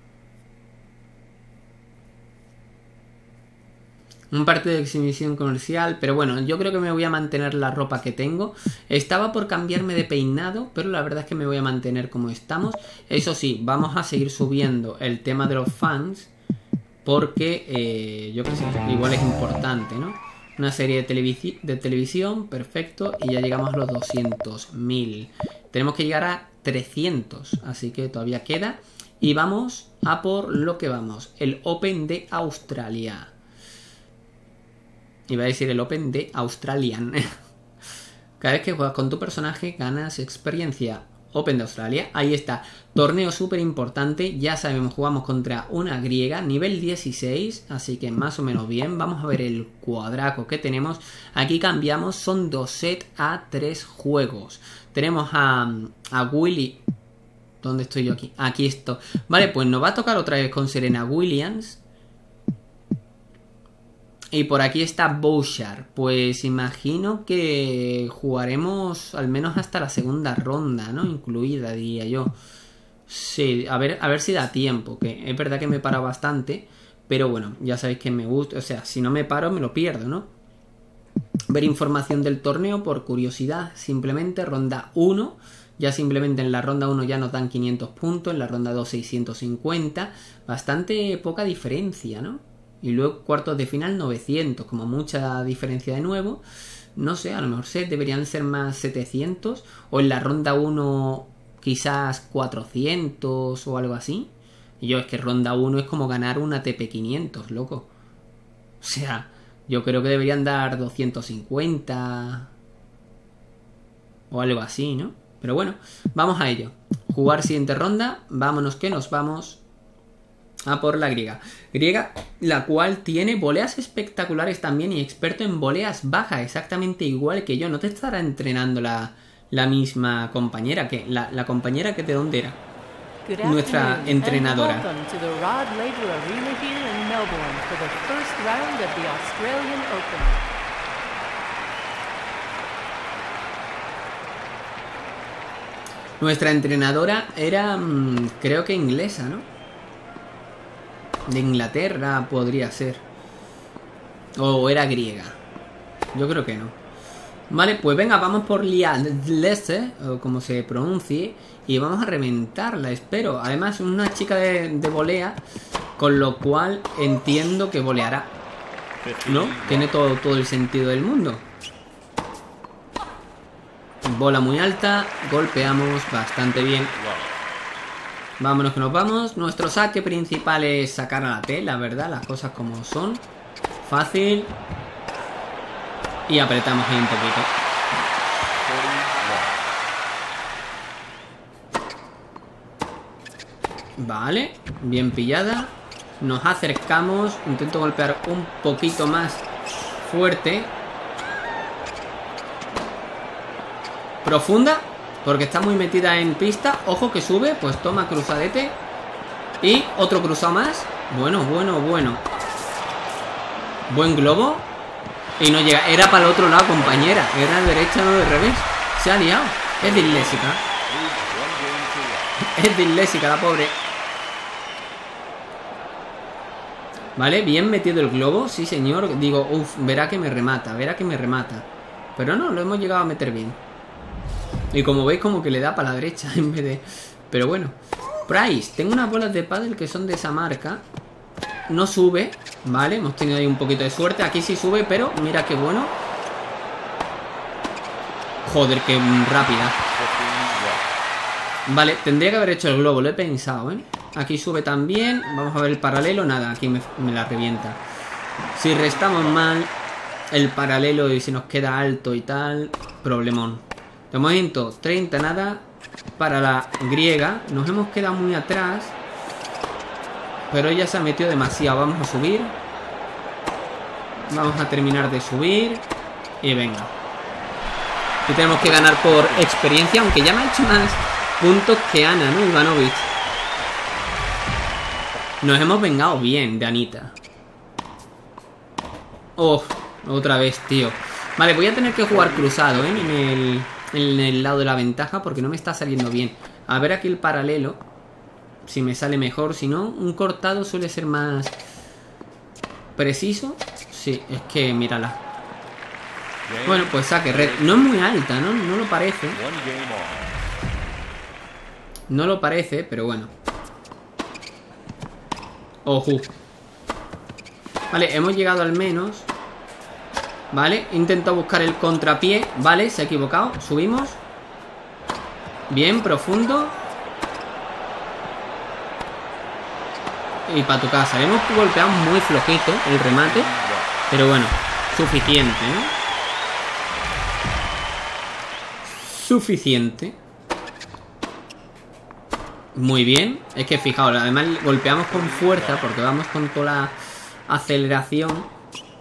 Un partido de exhibición comercial, pero bueno, yo creo que me voy a mantener la ropa que tengo. Estaba por cambiarme de peinado, pero la verdad es que me voy a mantener como estamos. Eso sí, vamos a seguir subiendo el tema de los fans, porque yo qué sé, igual es importante, ¿no? Una serie de televisión, perfecto, y ya llegamos a los 200.000. Tenemos que llegar a 300, así que todavía queda. Y vamos a por lo que vamos, el Open de Australia. Iba a decir el Open de Australian. Cada vez que juegas con tu personaje ganas experiencia. Open de Australia, ahí está. Torneo súper importante. Ya sabemos, jugamos contra una griega, nivel 16, así que más o menos bien. Vamos a ver el cuadraco que tenemos. Aquí cambiamos, son 2 sets a 3 juegos. Tenemos a Willy. ¿Dónde estoy yo aquí? Aquí estoy. Vale, pues nos va a tocar otra vez con Serena Williams. Y por aquí está Bouchard. Pues imagino que jugaremos al menos hasta la segunda ronda, ¿no? Incluida, diría yo. Sí, a ver si da tiempo. Que es verdad que me paro bastante. Pero bueno, ya sabéis que me gusta. O sea, si no me paro me lo pierdo, ¿no? Ver información del torneo por curiosidad. Simplemente ronda 1. Ya simplemente en la ronda 1 ya nos dan 500 puntos. En la ronda 2 650. Bastante poca diferencia, ¿no? Y luego cuartos de final 900, como mucha diferencia de nuevo. No sé, a lo mejor deberían ser más 700. O en la ronda 1 quizás 400 o algo así. Y yo es que ronda 1 es como ganar una TP500, loco. O sea, yo creo que deberían dar 250 o algo así, ¿no? Pero bueno, vamos a ello. Jugar siguiente ronda, vámonos que nos vamos a por la griega. Griega, la cual tiene voleas espectaculares también y experto en voleas bajas, exactamente igual que yo. ¿No te estará entrenando la misma compañera? Que la compañera que de dónde era? Nuestra entrenadora. Nuestra entrenadora era, creo que inglesa, ¿no? De Inglaterra podría ser. O era griega. Yo creo que no. Vale, pues venga, vamos por Liadlese, o como se pronuncie. Y vamos a reventarla, espero. Además, una chica de volea. Con lo cual entiendo que voleará, ¿no? Tiene todo el sentido del mundo. Bola muy alta. Golpeamos bastante bien. Vámonos que nos vamos. Nuestro saque principal es sacar a la T, la verdad, las cosas como son. Fácil. Y apretamos ahí un poquito. Vale, bien pillada. Nos acercamos. Intento golpear un poquito más fuerte. Profunda, porque está muy metida en pista. Ojo que sube, pues toma cruzadete. Y otro cruzado más. Bueno. Buen globo. Y no llega, era para el otro lado, compañera. Era de derecha, no de revés. Se ha liado, es disléxica. Es disléxica la pobre. Vale, bien metido el globo, sí señor. Digo, verá que me remata. Pero no, lo hemos llegado a meter bien. Y como veis, como que le da para la derecha en vez de... Pero bueno. Price, tengo unas bolas de pádel que son de esa marca. No sube, vale, hemos tenido ahí un poquito de suerte. Aquí sí sube, pero mira qué bueno. Joder, qué rápida. Vale, tendría que haber hecho el globo, lo he pensado, ¿eh? Aquí sube también. Vamos a ver el paralelo, nada, aquí me la revienta. Si restamos mal el paralelo y se nos queda alto y tal... Problemón. De momento, 30 nada para la griega. Nos hemos quedado muy atrás. Pero ella se ha metido demasiado. Vamos a subir. Vamos a terminar de subir. Y venga. Y tenemos que ganar por experiencia. Aunque ya me ha hecho más puntos que Ana, ¿no? Ivanovic. Nos hemos vengado bien de Anita. Oh, otra vez, tío. Vale, voy a tener que jugar cruzado, ¿eh? En el lado de la ventaja, porque no me está saliendo bien. A ver aquí el paralelo, si me sale mejor. Si no, un cortado suele ser más preciso. Sí, es que mírala. Bueno, pues saque red. No es muy alta, ¿no? No lo parece. No lo parece, pero bueno. Ojo. Vale, hemos llegado al menos. Vale, intento buscar el contrapié. Vale, se ha equivocado, subimos. Bien, profundo. Y para tu casa. Le hemos golpeado muy flojito el remate. Pero bueno, suficiente, ¿no? Suficiente. Muy bien. Es que fijaos, además golpeamos con fuerza porque vamos con toda la aceleración.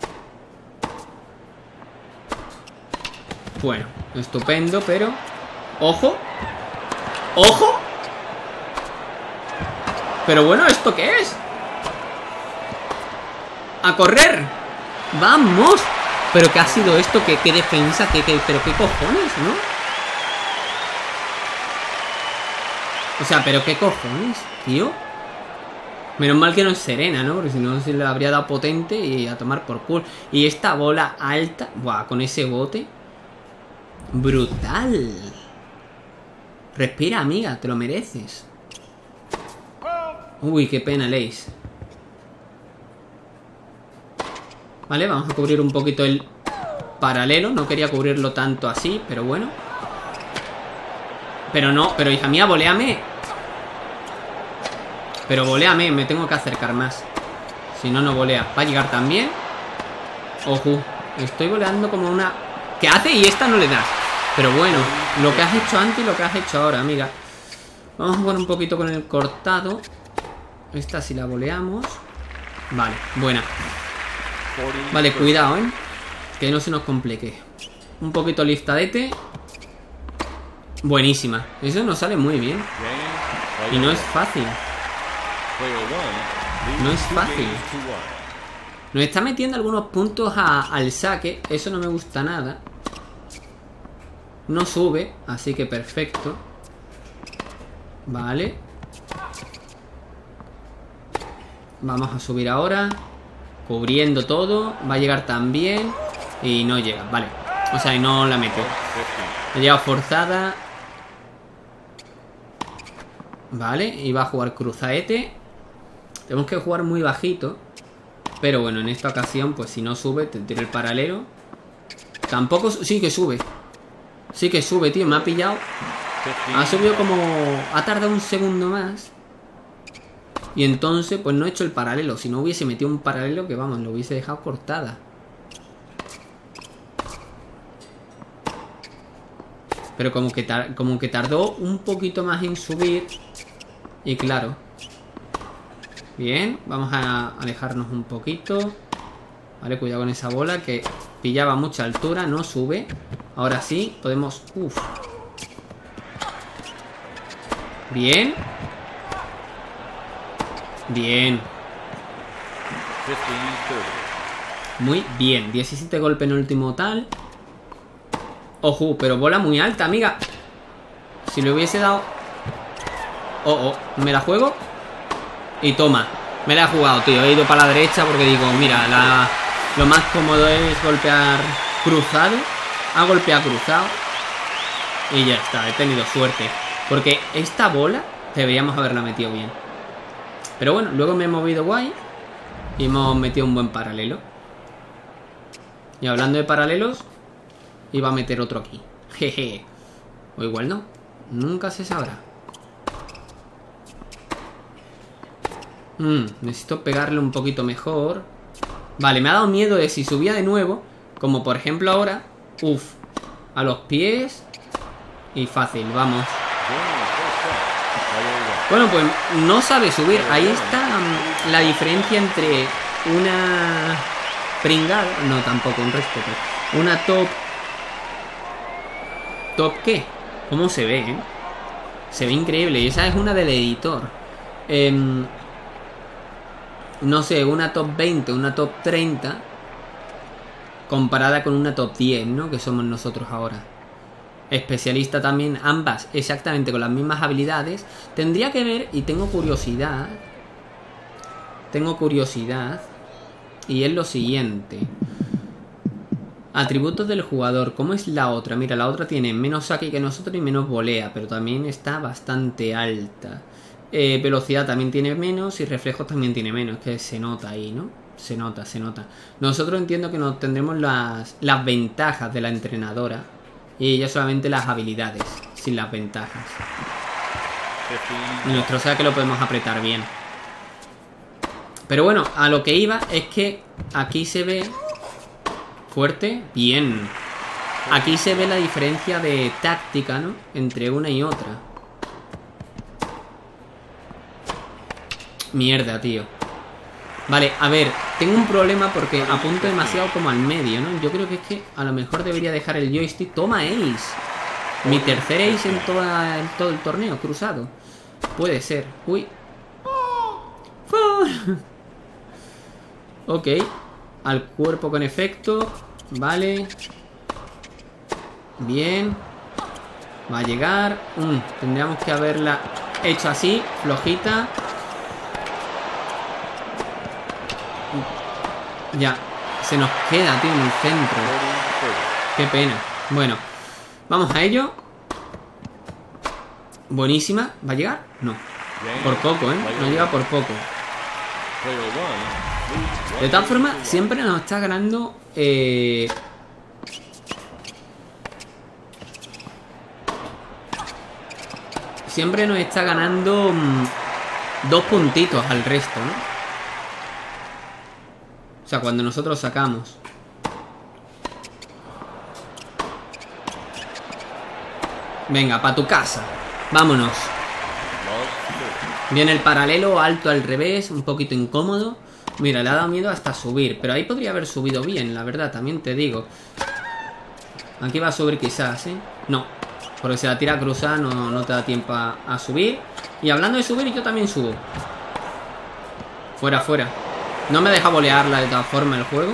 Bueno, estupendo, pero... ¡Ojo! ¡Ojo! Pero bueno, ¿esto qué es? ¡A correr! ¡Vamos! ¿Pero qué ha sido esto? ¿Qué defensa? ¿Pero qué cojones, no? O sea, ¿pero qué cojones, tío? Menos mal que no es Serena, ¿no? Porque si no se le habría dado potente y a tomar por culo. Y esta bola alta... Buah, con ese bote... ¡Brutal! Respira, amiga, te lo mereces. Uy, qué pena, Lace. Vale, vamos a cubrir un poquito el paralelo. No quería cubrirlo tanto así, pero bueno. Pero no, pero hija mía, voléame. Pero voléame, me tengo que acercar más. Si no, no volea. Va a llegar también. Ojo, estoy voleando como una... ¿Qué hace? Y esta no le das. Pero bueno, lo que has hecho antes y lo que has hecho ahora, amiga. Vamos a jugar un poquito con el cortado. Esta si la voleamos. Vale, buena. Vale, cuidado, que no se nos complique. Un poquito liftadete. Buenísima. Eso nos sale muy bien. Y no es fácil. No es fácil. Nos está metiendo algunos puntos al saque. Eso no me gusta nada. No sube, así que perfecto. Vale. Vamos a subir ahora. Cubriendo todo. Va a llegar también. Y no llega, vale. O sea, y no la mete. Ha llegado forzada. Vale, y va a jugar cruzaete. Tenemos que jugar muy bajito. Pero bueno, en esta ocasión, pues si no sube, te tiro el paralelo. Tampoco... Sí que sube. Sí que sube, tío, me ha pillado. Ha subido como... Ha tardado un segundo más. Y entonces, pues no he hecho el paralelo. Si no hubiese metido un paralelo, que vamos, lo hubiese dejado cortada. Pero como que tardó un poquito más en subir. Y claro. Bien, vamos a alejarnos un poquito. Vale, cuidado con esa bola que pillaba mucha altura, no sube. Ahora sí, podemos... Uf. Bien. Bien. Muy bien, 17 golpes en el último tal. Ojo, pero bola muy alta, amiga. Si le hubiese dado... Oh, me la juego. Y toma, me la he jugado, tío. He ido para la derecha porque digo, mira, lo más cómodo es golpear cruzado. Ha golpeado cruzado. Y ya está, he tenido suerte. Porque esta bola deberíamos haberla metido bien. Pero bueno, luego me he movido guay. Y hemos metido un buen paralelo. Y hablando de paralelos, iba a meter otro aquí. Jeje. O igual no. Nunca se sabrá. Necesito pegarle un poquito mejor. Vale, me ha dado miedo de si subía de nuevo. Como por ejemplo ahora. Uf. a los pies. Y fácil, vamos. Bueno, pues no sabe subir. Ahí está la diferencia entre una pringada, no, tampoco, un respeto. Una top. ¿Top qué? ¿Cómo se ve, Se ve increíble. Y esa es una del editor. No sé, una top 20, una top 30. Comparada con una top 10, ¿no? Que somos nosotros ahora. Especialista también, ambas exactamente con las mismas habilidades. Tendría que ver, y tengo curiosidad. Y es lo siguiente. Atributos del jugador. ¿Cómo es la otra? Mira, la otra tiene menos saque que nosotros y menos volea, pero también está bastante alta. Velocidad también tiene menos y reflejos también tiene menos. Que se nota ahí, ¿no? Se nota. Nosotros entiendo que nos tendremos las ventajas de la entrenadora. Y ella solamente las habilidades, sin las ventajas. Nuestro saque lo podemos apretar bien. Pero bueno, a lo que iba es que aquí se ve fuerte, bien. Aquí se ve la diferencia de táctica, ¿no? Entre una y otra. Mierda, tío. Vale, a ver, tengo un problema porque apunto demasiado como al medio, ¿no? Yo creo que es que a lo mejor debería dejar el joystick. Toma, ace. Mi tercer ace en todo el torneo, cruzado. Puede ser. Uy. Ok. Al cuerpo con efecto. Vale. Bien. Va a llegar. Tendríamos que haberla hecho así, flojita. Ya, se nos queda, tío, en el centro. Qué pena. Bueno, vamos a ello. Buenísima. ¿Va a llegar? No. Por poco, no llega por poco. De todas formas, siempre nos está ganando siempre nos está ganando 2 puntitos al resto, ¿no? O sea, cuando nosotros sacamos. Venga, pa' tu casa. Vámonos. Viene el paralelo, alto al revés, un poquito incómodo. Mira, le ha dado miedo hasta subir. Pero ahí podría haber subido bien, la verdad, también te digo. Aquí va a subir quizás, ¿eh? No, porque si la tira cruzada no te da tiempo a subir. Y hablando de subir, yo también subo. Fuera, fuera. No me deja volearla de todas formas el juego.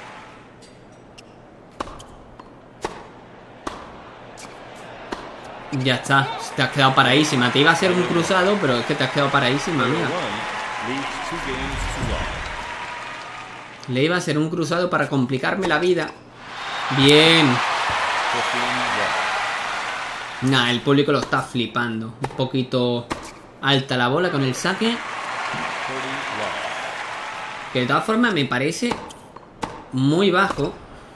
Ya está, te has quedado paradísima. Te iba a ser un cruzado, pero es que te has quedado paradísima, amiga. Le iba a ser un cruzado para complicarme la vida. Bien. Nah, el público lo está flipando. Un poquito alta la bola con el saque. Que de todas formas me parece muy bajo.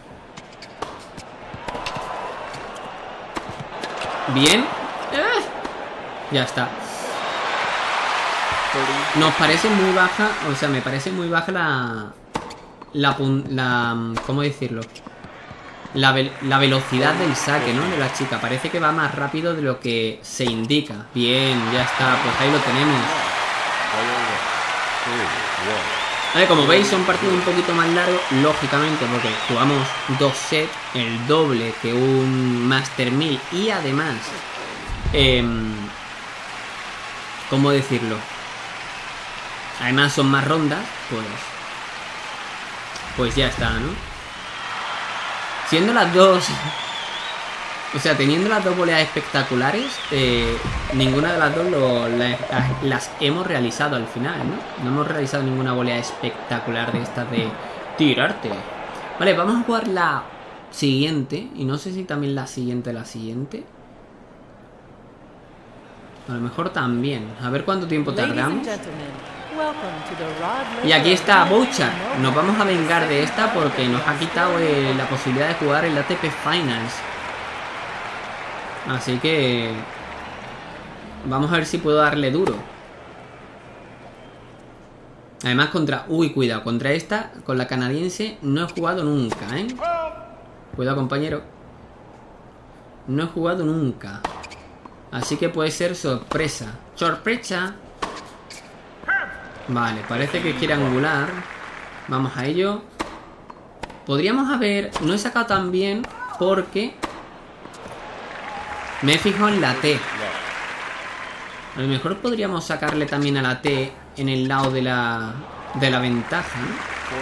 Bien. Ya está. Nos parece muy baja. O sea, me parece muy baja ¿cómo decirlo? La velocidad del saque, ¿no? De la chica. Parece que va más rápido de lo que se indica. Bien, ya está. Pues ahí lo tenemos. Vale, como veis son partidos un poquito más largos, lógicamente, porque jugamos 2 sets, el doble que un Master 1000 y además, ¿cómo decirlo? Además son más rondas, pues ya está, ¿no? Siendo las dos, o sea, teniendo las dos voleas espectaculares, ninguna de las dos las hemos realizado al final, ¿no? No hemos realizado ninguna volea espectacular de estas de tirarte. Vale, vamos a jugar la siguiente. Y no sé si también la siguiente. A lo mejor también. A ver cuánto tiempo tardamos. Y aquí está Bouchard. Nos vamos a vengar de esta porque nos ha quitado la posibilidad de jugar el ATP Finals. Así que vamos a ver si puedo darle duro. Además contra... Uy, cuidado, contra esta, con la canadiense, no he jugado nunca, ¿eh? Cuidado, compañero. No he jugado nunca. Así que puede ser sorpresa. ¡Sorpresa! Vale, parece que quiere angular. Vamos a ello. Podríamos haber... No he sacado tan bien porque... Me he fijado en la T. A lo mejor podríamos sacarle también a la T en el lado de la ventaja, ¿no?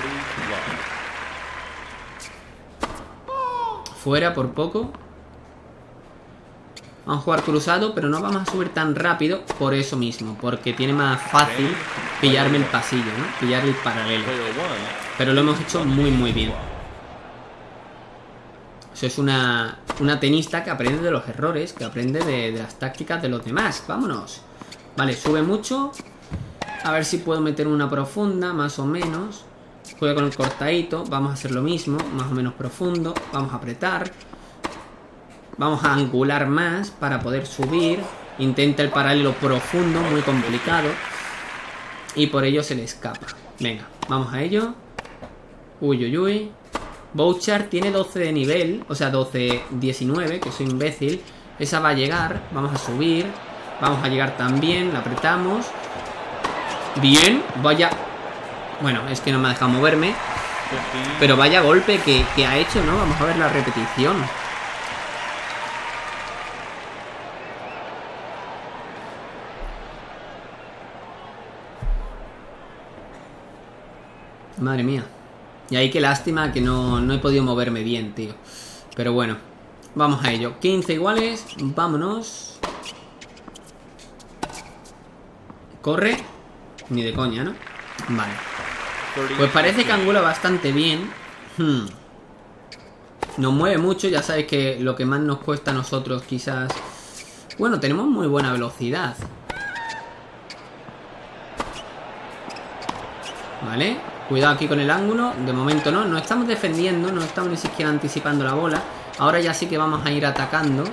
Fuera por poco. Vamos a jugar cruzado, pero no vamos a subir tan rápido por eso mismo, porque tiene más fácil pillarme el pasillo, ¿no? Pillar el paralelo. Pero lo hemos hecho muy muy bien. Eso es una tenista que aprende de los errores, que aprende de las tácticas de los demás. Vámonos. Vale, sube mucho. A ver si puedo meter una profunda, más o menos. Juega con el cortadito. Vamos a hacer lo mismo, más o menos profundo. Vamos a apretar. Vamos a angular más para poder subir. Intenta el paralelo profundo, muy complicado. Y por ello se le escapa. Venga, vamos a ello. Uy, uy, uy. Bouchard tiene 12 de nivel. O sea, 12, 19, que soy imbécil. Esa va a llegar. Vamos a subir. Vamos a llegar también. La apretamos. Bien, vaya... Bueno, es que no me ha dejado moverme. Pero vaya golpe que ha hecho, ¿no? Vamos a ver la repetición. Madre mía. Y ahí qué lástima que no he podido moverme bien, tío. Pero bueno, vamos a ello. 15 iguales, vámonos. Corre. Ni de coña, ¿no? Vale. Pues parece que angula bastante bien. Nos mueve mucho, ya sabéis que lo que más nos cuesta a nosotros quizás... Bueno, tenemos muy buena velocidad. Vale. Cuidado aquí con el ángulo. De momento no estamos defendiendo. No estamos ni siquiera anticipando la bola. Ahora ya sí que vamos a ir atacando.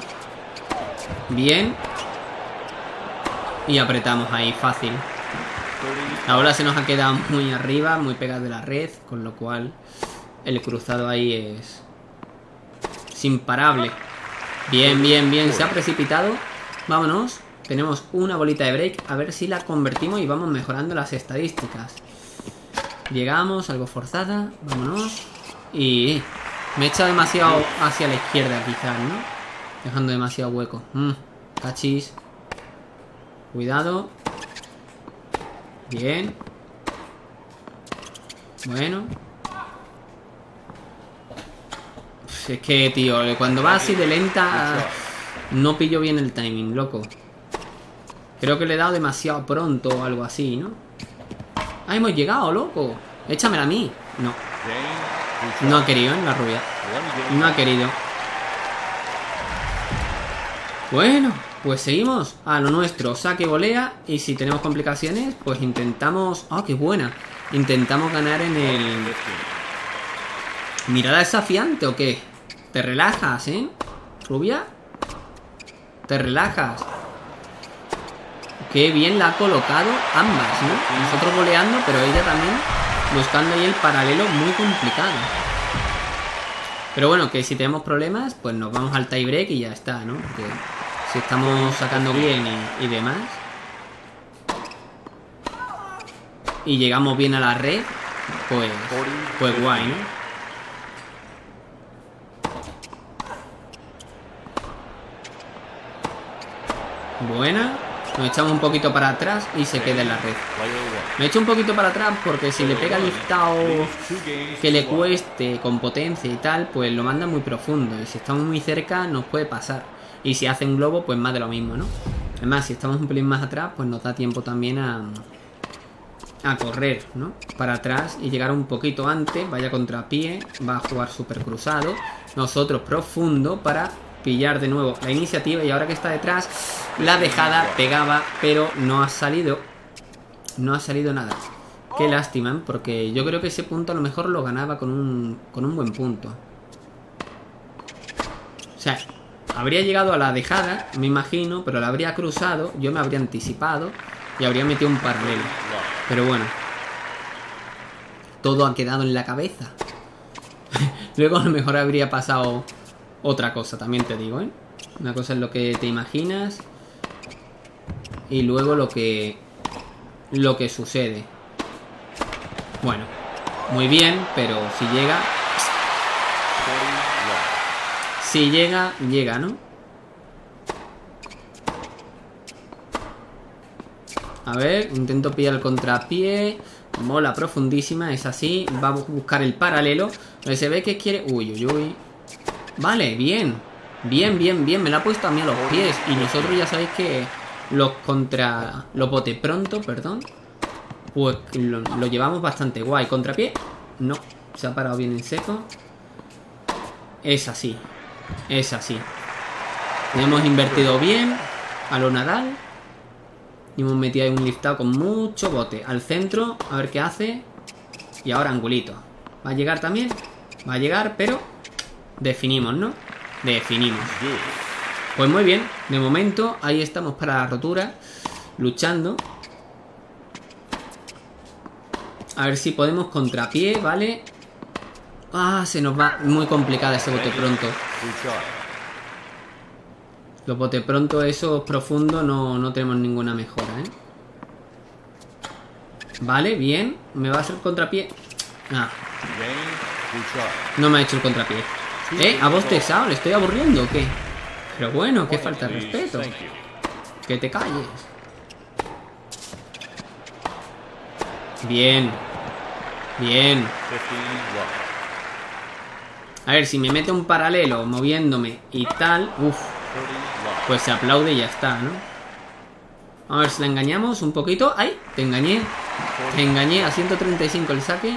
Bien. Y apretamos ahí, fácil. La bola se nos ha quedado muy arriba, muy pegada de la red, con lo cual el cruzado ahí es imparable. Bien, bien, bien. Se ha precipitado. Vámonos. Tenemos una bolita de break. A ver si la convertimos y vamos mejorando las estadísticas. Llegamos, algo forzada. Vámonos. Y me he echado demasiado hacia la izquierda quizás, ¿no? Dejando demasiado hueco. Cachis. Cuidado. Bien. Bueno. Es que, tío, cuando va así de lenta no pillo bien el timing, loco. Creo que le he dado demasiado pronto o algo así, ¿no? Ah, hemos llegado, loco. Échamela a mí. No. No ha querido, ¿eh? La rubia. No ha querido. Bueno, pues seguimos a lo nuestro. Saque, volea. Y si tenemos complicaciones, pues intentamos... ¡Ah, qué buena! Intentamos ganar en el... ¿Mirada desafiante o qué? Te relajas, ¿eh? ¿Rubia? Te relajas. Qué bien la ha colocado ambas, ¿no? Nosotros voleando, pero ella también buscando ahí el paralelo muy complicado. Pero bueno, que si tenemos problemas, pues nos vamos al tie break y ya está, ¿no? Porque si estamos sacando bien y demás, y llegamos bien a la red, pues guay, ¿no? Buena. Nos echamos un poquito para atrás y se queda en la red. Me echo un poquito para atrás porque si le pega liftado que le cueste con potencia y tal, pues lo manda muy profundo. Y si estamos muy cerca nos puede pasar. Y si hace un globo, pues más de lo mismo, ¿no? Además, si estamos un pelín más atrás, pues nos da tiempo también a correr, ¿no? Para atrás y llegar un poquito antes. Vaya contrapié, va a jugar súper cruzado. Nosotros profundo para pillar de nuevo la iniciativa. Y ahora que está detrás, la dejada pegaba, pero no ha salido. No ha salido nada. Qué lástima, ¿eh? Porque yo creo que ese punto a lo mejor lo ganaba con un buen punto. O sea, habría llegado a la dejada, me imagino, pero la habría cruzado, yo me habría anticipado y habría metido un paralelo. Pero bueno, todo ha quedado en la cabeza. Luego a lo mejor habría pasado otra cosa, también te digo, ¿eh? Una cosa es lo que te imaginas y luego lo que sucede. Bueno, muy bien, pero si llega... Si llega, llega, ¿no? A ver, intento pillar el contrapié. Mola profundísima, es así. Vamos a buscar el paralelo. Pero se ve que quiere... Uy, uy, uy. Vale, bien. Bien, bien, bien. Me la ha puesto a mí a los pies. Y nosotros ya sabéis que los bote pronto, perdón, pues lo llevamos bastante guay. Contrapié, no. Se ha parado bien en seco. Es así. Es así. Hemos invertido bien a lo Nadal. Y hemos metido ahí un liftado con mucho bote. Al centro, a ver qué hace. Y ahora angulito. ¿Va a llegar también? Va a llegar, pero definimos, ¿no? Definimos. Pues muy bien. De momento, ahí estamos para la rotura. Luchando. A ver si podemos contrapié, ¿vale? Ah, se nos va muy complicada ese bote pronto. Los bote pronto, esos profundos, no tenemos ninguna mejora, ¿eh? Vale, bien. ¿Me va a hacer contrapié? Ah. No me ha hecho el contrapié. ¿Ha bostezado? ¿Le estoy aburriendo o qué? Pero bueno, qué falta de respeto. Que te calles. Bien. Bien. A ver, si me mete un paralelo moviéndome y tal... Uf. Pues se aplaude y ya está, ¿no? A ver si la engañamos un poquito. ¡Ay! Te engañé. Te engañé a 135 el saque.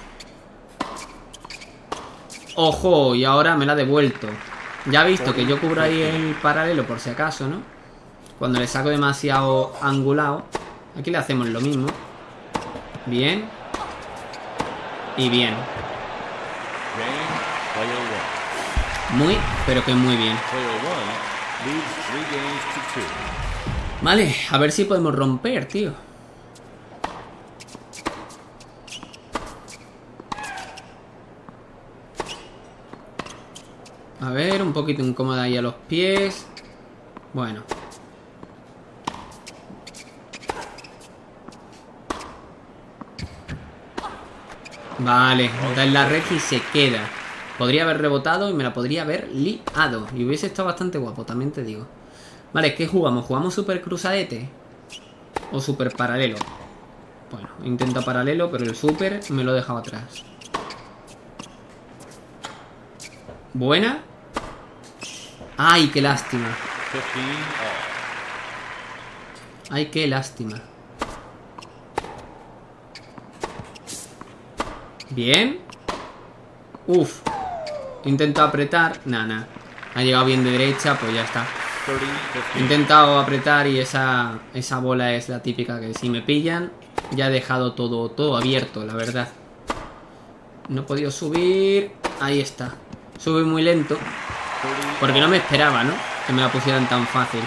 ¡Ojo! Y ahora me la ha devuelto. Ya ha visto que yo cubro ahí el paralelo por si acaso, ¿no? Cuando le saco demasiado angulado. Aquí le hacemos lo mismo. Bien. Y bien. Muy, pero que muy bien. Vale, a ver si podemos romper, tío. A ver, un poquito incómoda ahí a los pies. Bueno. Vale, da en la red y se queda. Podría haber rebotado y me la podría haber liado. Y hubiese estado bastante guapo, también te digo. Vale, ¿qué jugamos? ¿Jugamos super cruzadete? ¿O super paralelo? Bueno, intento paralelo, pero el super me lo he dejado atrás. Buena. ¡Ay, qué lástima! ¡Ay, qué lástima! Bien. Uf. Intento apretar. Nada. Ha llegado bien de derecha, pues ya está. He intentado apretar y esa bola es la típica que si me pillan ya he dejado todo abierto, la verdad. No he podido subir. Ahí está. Sube muy lento. Porque no me esperaba, ¿no? Que me la pusieran tan fácil.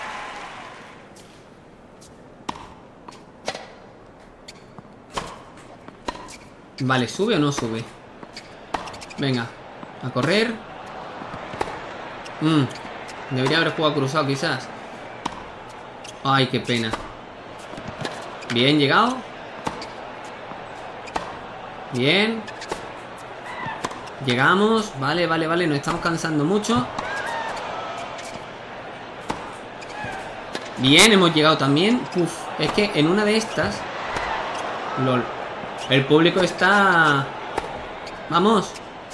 Vale, ¿sube o no sube? Venga, a correr. Debería haber jugado cruzado quizás. Ay, qué pena. Bien, llegado. Bien. Llegamos. Vale, vale, vale. Nos estamos cansando mucho. Bien, hemos llegado también. Uf, es que en una de estas... LOL. El público está... Vamos.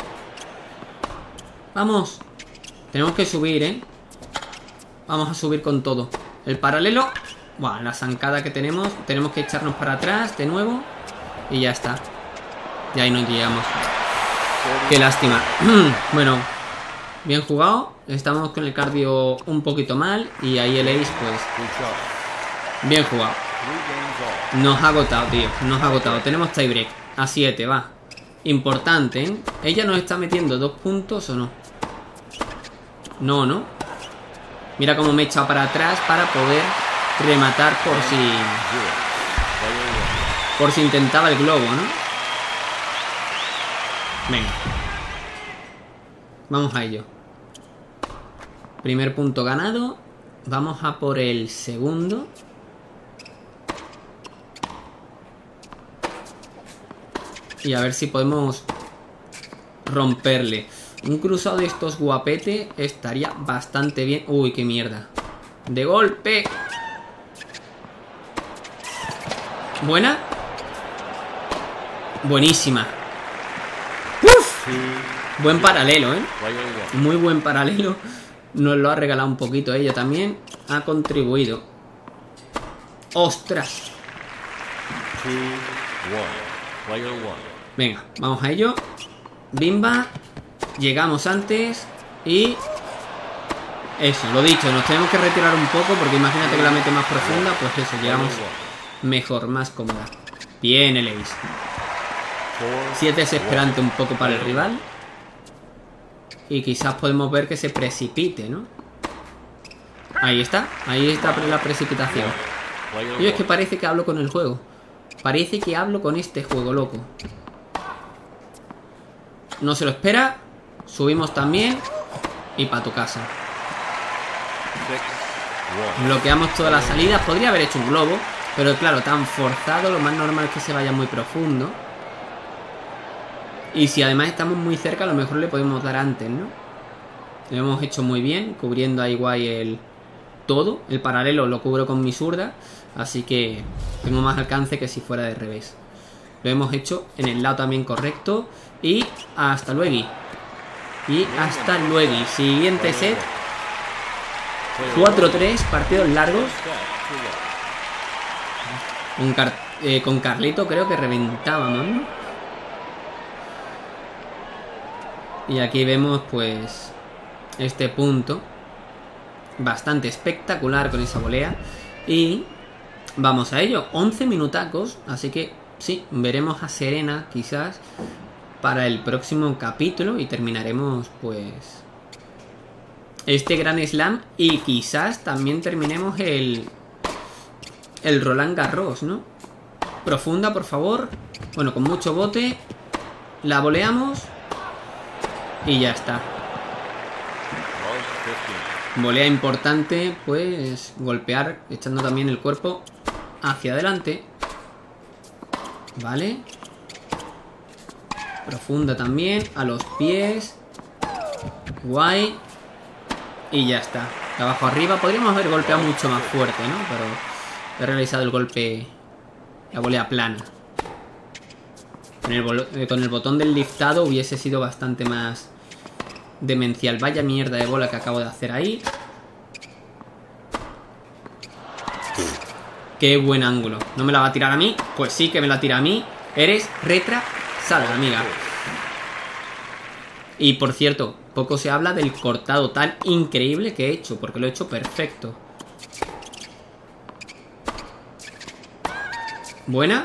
Vamos. Tenemos que subir, ¿eh? Vamos a subir con todo. El paralelo. Buah, la zancada que tenemos. Tenemos que echarnos para atrás de nuevo. Y ya está. Y ahí nos llegamos. Qué lástima. Bueno, bien jugado. Estamos con el cardio un poquito mal. Y ahí el ace, pues... Bien jugado. Nos ha agotado, tío. Nos ha agotado. Tenemos tiebreak. A 7, va. Importante, ¿eh? ¿Ella nos está metiendo 2 puntos o no? No, ¿no? Mira cómo me he echado para atrás para poder rematar por si intentaba el globo, ¿no? Venga. Vamos a ello. Primer punto ganado. Vamos a por el segundo. Y a ver si podemos romperle. Un cruzado de estos guapete estaría bastante bien. Uy, qué mierda. De golpe. Buena. Buenísima. ¡Uf! Buen paralelo, ¿eh? Muy buen paralelo. Nos lo ha regalado un poquito ella también. Ha contribuido. ¡Ostras! Venga, vamos a ello. Bimba. Llegamos antes. Y... eso, lo dicho. Nos tenemos que retirar un poco porque imagínate que la mete más profunda. Pues eso, llegamos mejor, más cómoda. Bien el ace. Sí es desesperante un poco para el rival. Y quizás podemos ver que se precipite, ¿no? Ahí está la precipitación. Y es que parece que hablo con el juego. Parece que hablo con este juego, loco. No se lo espera. Subimos también. Y para tu casa. Bloqueamos todas las salidas. Podría haber hecho un globo, pero claro, tan forzado. Lo más normal es que se vaya muy profundo. Y si además estamos muy cerca, a lo mejor le podemos dar antes, ¿no? Lo hemos hecho muy bien, cubriendo ahí guay el todo. El paralelo lo cubro con mi zurda, así que tengo más alcance que si fuera de revés. Lo hemos hecho en el lado también correcto. Y hasta luego. Y hasta luego. Siguiente set. 4-3, partidos largos. Con Carlito creo que reventábamos, ¿no? Y aquí vemos pues este punto bastante espectacular con esa volea. Y vamos a ello, 11 minutacos. Así que sí, veremos a Serena quizás para el próximo capítulo. Y terminaremos pues este Grand Slam. Y quizás también terminemos el Roland Garros, ¿no? Profunda, por favor. Bueno, con mucho bote. La voleamos. Y ya está. Volea importante, pues golpear, echando también el cuerpo hacia adelante. Vale. Profunda también, a los pies. Guay. Y ya está. De abajo arriba. Podríamos haber golpeado mucho más fuerte, ¿no? Pero he realizado el golpe, la volea plana. Con el botón del liftado hubiese sido bastante más demencial. Vaya mierda de bola que acabo de hacer ahí. Qué buen ángulo. ¿No me la va a tirar a mí? Pues sí que me la tira a mí. Eres retrasada, amiga. Y por cierto, poco se habla del cortado tan increíble que he hecho, porque lo he hecho perfecto. Buena.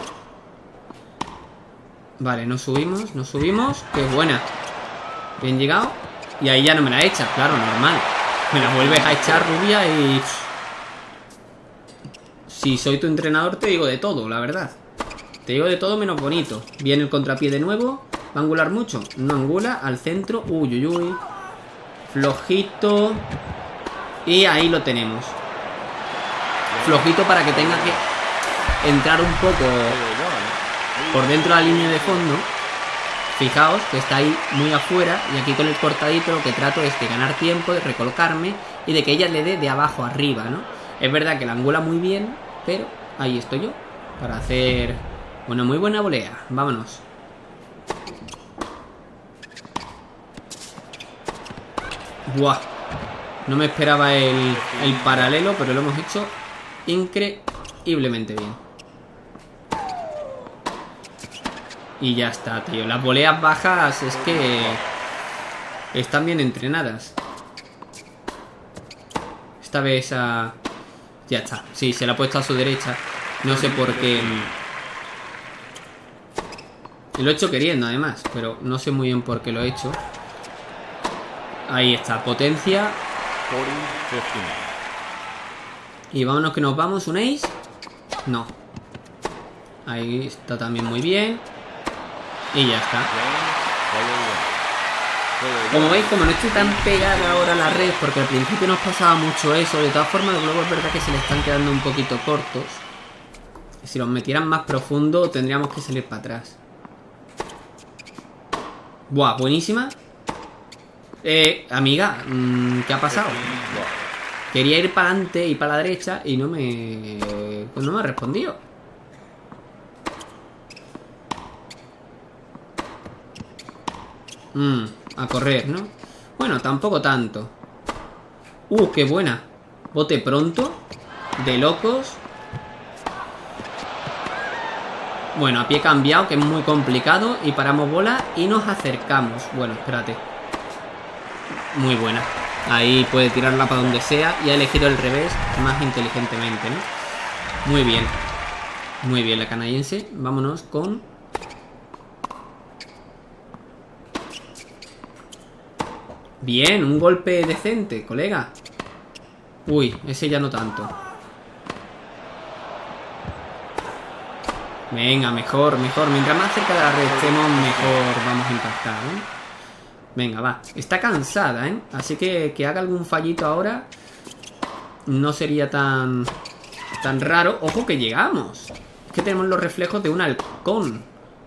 Vale, no subimos, no subimos. Qué buena. Bien llegado. Y ahí ya no me la echas, claro, normal. Me la vuelves a echar, rubia, y... si soy tu entrenador te digo de todo, la verdad. Te digo de todo menos bonito. Viene el contrapié de nuevo. ¿Va a angular mucho? No angula. Al centro. Uy, uy, uy. Flojito. Y ahí lo tenemos. Flojito para que tenga que entrar un poco por dentro de la línea de fondo. Fijaos que está ahí muy afuera. Y aquí con el cortadito lo que trato es de ganar tiempo, de recolocarme y de que ella le dé de abajo arriba, ¿no? Es verdad que la angula muy bien, pero ahí estoy yo para hacer una muy buena volea. Vámonos. Buah. No me esperaba el paralelo, pero lo hemos hecho increíblemente bien. Y ya está, tío. Las voleas bajas es que están bien entrenadas. Esta vez a... ya está. Sí, se la ha puesto a su derecha. No sé por qué. Lo he hecho queriendo, además. Pero no sé muy bien por qué lo he hecho. Ahí está, potencia. Y vámonos que nos vamos. ¿Un ace? No. Ahí está también muy bien. Y ya está. Como veis, como no estoy tan pegada ahora a la red, porque al principio nos pasaba mucho eso, de todas formas los globos es verdad que se le están quedando un poquito cortos. Si los metieran más profundo tendríamos que salir para atrás. Buah, buenísima. Amiga, ¿qué ha pasado? Quería ir para adelante y para la derecha y no me... pues no me ha respondido. A correr, ¿no? Bueno, tampoco tanto. Qué buena. Bote pronto. De locos. Bueno, a pie cambiado, que es muy complicado. Y paramos bola y nos acercamos. Bueno, espérate. Muy buena. Ahí puede tirarla para donde sea. Y ha elegido el revés más inteligentemente, ¿no? Muy bien. Muy bien la canadiense. Vámonos con... Bien, un golpe decente, colega. Uy, ese ya no tanto. Venga, mejor, mejor. Mientras más cerca de la red estemos, mejor vamos a impactar, ¿eh? Venga, va. Está cansada, ¿eh? Así que haga algún fallito ahora no sería tan raro. Ojo que llegamos. Es que tenemos los reflejos de un halcón.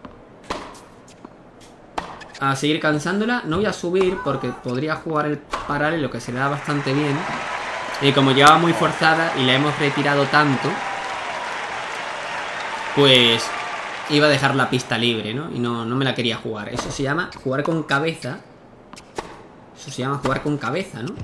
A seguir cansándola. No voy a subir porque podría jugar el paralelo, que se le da bastante bien. Y como llevaba muy forzada y la hemos retirado tanto, pues iba a dejar la pista libre, ¿no? Y no me la quería jugar. Eso se llama jugar con cabeza. Eso se llama jugar con cabeza, ¿no?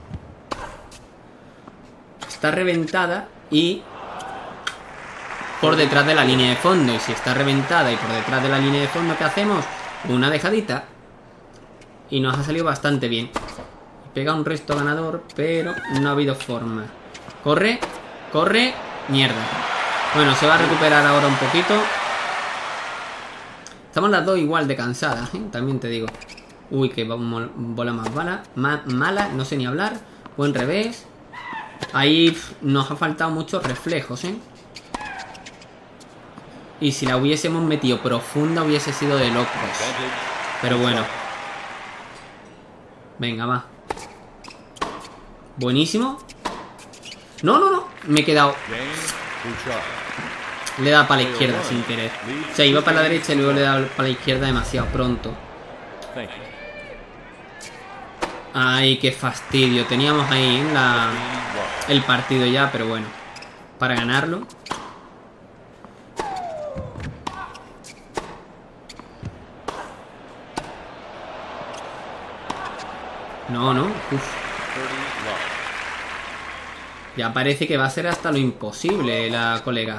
Está reventada y por detrás de la línea de fondo. Y si está reventada y por detrás de la línea de fondo, ¿qué hacemos? Una dejadita. Y nos ha salido bastante bien. Pega un resto ganador, pero no ha habido forma. Corre, corre. Mierda. Bueno, se va a recuperar ahora un poquito. Estamos las dos igual de cansadas, ¿eh? También te digo. Uy, que bola más mala. No sé ni hablar. Buen revés. Ahí nos ha faltado muchos reflejos, ¿eh? Y si la hubiésemos metido profunda hubiese sido de locos. Pero bueno. Venga, va. Buenísimo. No. Me he quedado. Le he dado para la izquierda sin querer. O sea, iba para la derecha y luego le he dado para la izquierda demasiado pronto. Ay, qué fastidio. Teníamos ahí el partido ya, pero bueno. Para ganarlo. No. Uf. Ya parece que va a ser hasta lo imposible la colega.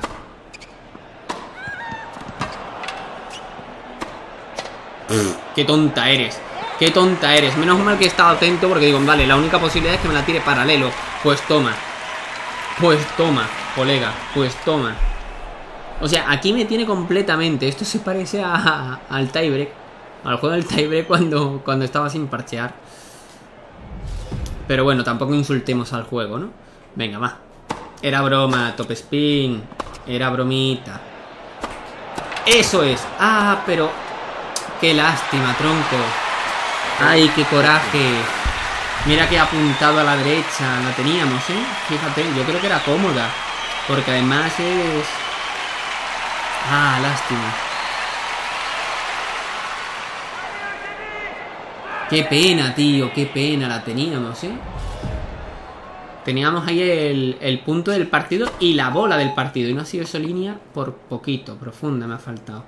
Qué tonta eres. Qué tonta eres. Menos mal que he estado atento porque digo, vale, la única posibilidad es que me la tire paralelo. Pues toma. Pues toma, colega. Pues toma. O sea, aquí me tiene completamente. Esto se parece al tiebreak. Al juego del tiebreak cuando estaba sin parchear. Pero bueno, tampoco insultemos al juego, ¿no? Venga, va. Era broma, top spin. Era bromita. Eso es. Ah, pero... qué lástima, tronco. Ay, qué coraje. Mira que apuntado a la derecha. La teníamos, ¿eh? Fíjate, yo creo que era cómoda. Porque además es... ah, lástima. Qué pena, tío, qué pena. La teníamos, ¿eh? Teníamos ahí el punto del partido y la bola del partido. Y no ha sido eso línea por poquito. Profunda me ha faltado.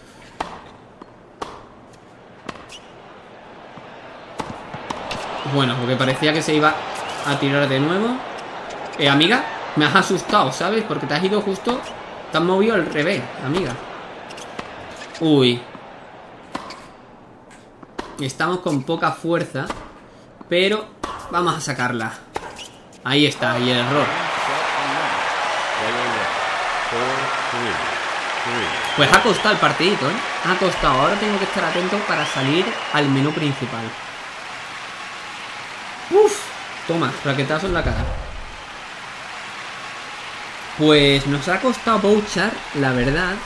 Bueno, porque parecía que se iba a tirar de nuevo. Amiga, me has asustado, ¿sabes? Porque te has ido justo... te has movido al revés, amiga. Uy. Estamos con poca fuerza, pero vamos a sacarla. Ahí está, y el error. Pues ha costado el partidito, ¿eh? Ha costado. Ahora tengo que estar atento para salir al menú principal. Uf, toma, raquetazo en la cara. Pues nos ha costado poachar, la verdad.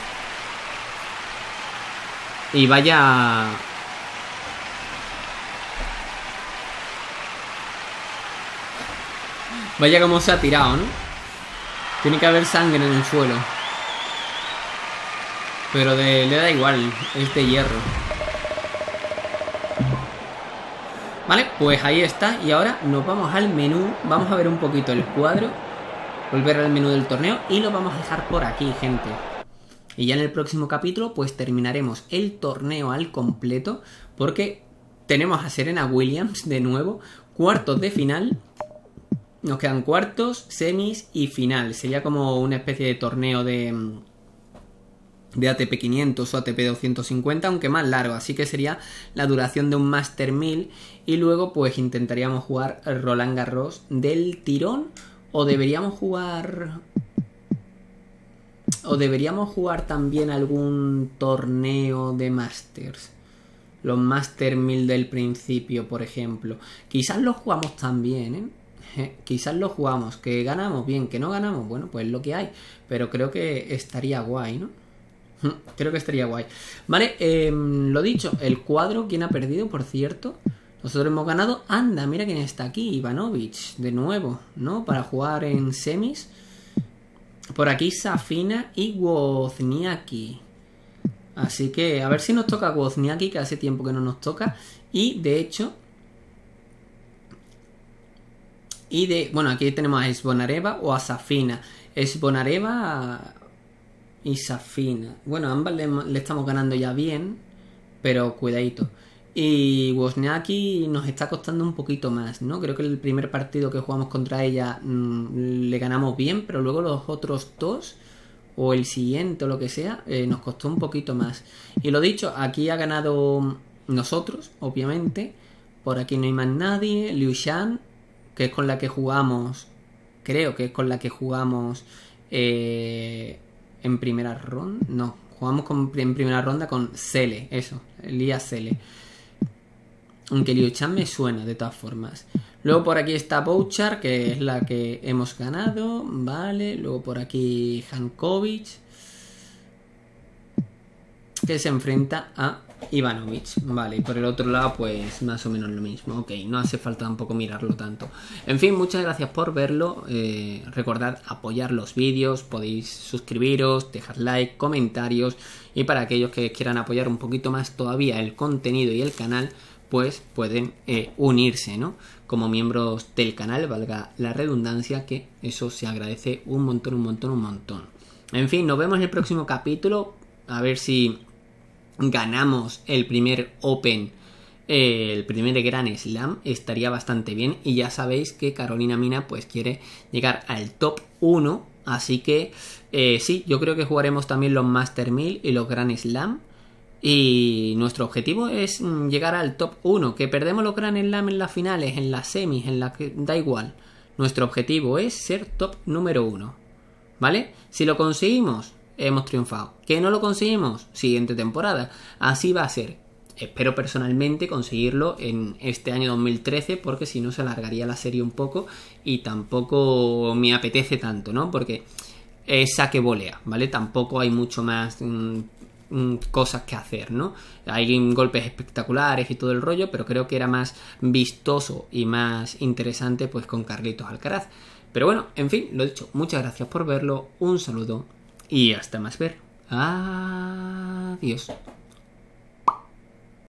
Y vaya Vaya como se ha tirado, ¿no? Tiene que haber sangre en el suelo. Pero le da igual, es de hierro. Vale, pues ahí está. Y ahora nos vamos al menú. Vamos a ver un poquito el cuadro. Volver al menú del torneo. Y lo vamos a dejar por aquí, gente. Y ya en el próximo capítulo pues terminaremos el torneo al completo. Porque tenemos a Serena Williams de nuevo. Cuartos de final. Nos quedan cuartos, semis y final. Sería como una especie de torneo de ATP 500 o ATP 250, aunque más largo, así que sería la duración de un Master 1000 y luego pues intentaríamos jugar Roland Garros del tirón o deberíamos jugar también algún torneo de Masters, los Master 1000 del principio, por ejemplo. Quizás los jugamos también, quizás lo jugamos, que ganamos bien, que no ganamos, bueno, pues lo que hay, pero creo que estaría guay, ¿no? Creo que estaría guay. Vale, lo dicho, el cuadro, ¿quién ha perdido, por cierto? Nosotros hemos ganado. Anda, mira quién está aquí, Ivanovic, de nuevo, ¿no? Para jugar en semis. Por aquí Safina y Wozniacki. Así que a ver si nos toca Wozniacki, que hace tiempo que no nos toca. Y de hecho... bueno, aquí tenemos a Svonareva o a Safina. Svonareva y Safina. Bueno, ambas le estamos ganando ya bien, pero cuidadito. Y Wozniacki nos está costando un poquito más, ¿no? Creo que el primer partido que jugamos contra ella le ganamos bien, pero luego los otros dos, o el siguiente o lo que sea, nos costó un poquito más. Y lo dicho, aquí ha ganado nosotros, obviamente. Por aquí no hay más nadie. Liu Shan, que es con la que jugamos, creo que es con la que jugamos en primera ronda. No, jugamos en primera ronda con Sele, eso, Lia Sele. Aunque Liu Shan me suena de todas formas. Luego por aquí está Bouchard, que es la que hemos ganado, vale. Luego por aquí Jankovic, que se enfrenta a Ivanovic, vale, y por el otro lado pues más o menos lo mismo. Ok, no hace falta tampoco mirarlo tanto. En fin, muchas gracias por verlo. Recordad apoyar los vídeos, podéis suscribiros, dejar like, comentarios, y para aquellos que quieran apoyar un poquito más todavía el contenido y el canal, pues pueden unirse, ¿no? Como miembros del canal, valga la redundancia, que eso se agradece un montón, un montón, un montón. En fin, nos vemos en el próximo capítulo, a ver si ganamos el primer Open, el primer Grand Slam, estaría bastante bien. Y ya sabéis que Carolina Mina pues quiere llegar al top 1, así que sí, yo creo que jugaremos también los Master 1000 y los Grand Slam. Y nuestro objetivo es llegar al top 1, que perdemos los Grand Slam en las finales, en las semis, en las que da igual. Nuestro objetivo es ser top número 1, ¿vale? Si lo conseguimos, hemos triunfado. ¿Que no lo conseguimos? Siguiente temporada. Así va a ser. Espero personalmente conseguirlo en este año 2013, porque si no se alargaría la serie un poco y tampoco me apetece tanto, ¿no? Porque es saque volea, ¿vale? Tampoco hay mucho más cosas que hacer, ¿no? Hay golpes espectaculares y todo el rollo, pero creo que era más vistoso y más interesante pues con Carlitos Alcaraz. Pero bueno, en fin, lo dicho, muchas gracias por verlo, un saludo y hasta más ver. Adiós.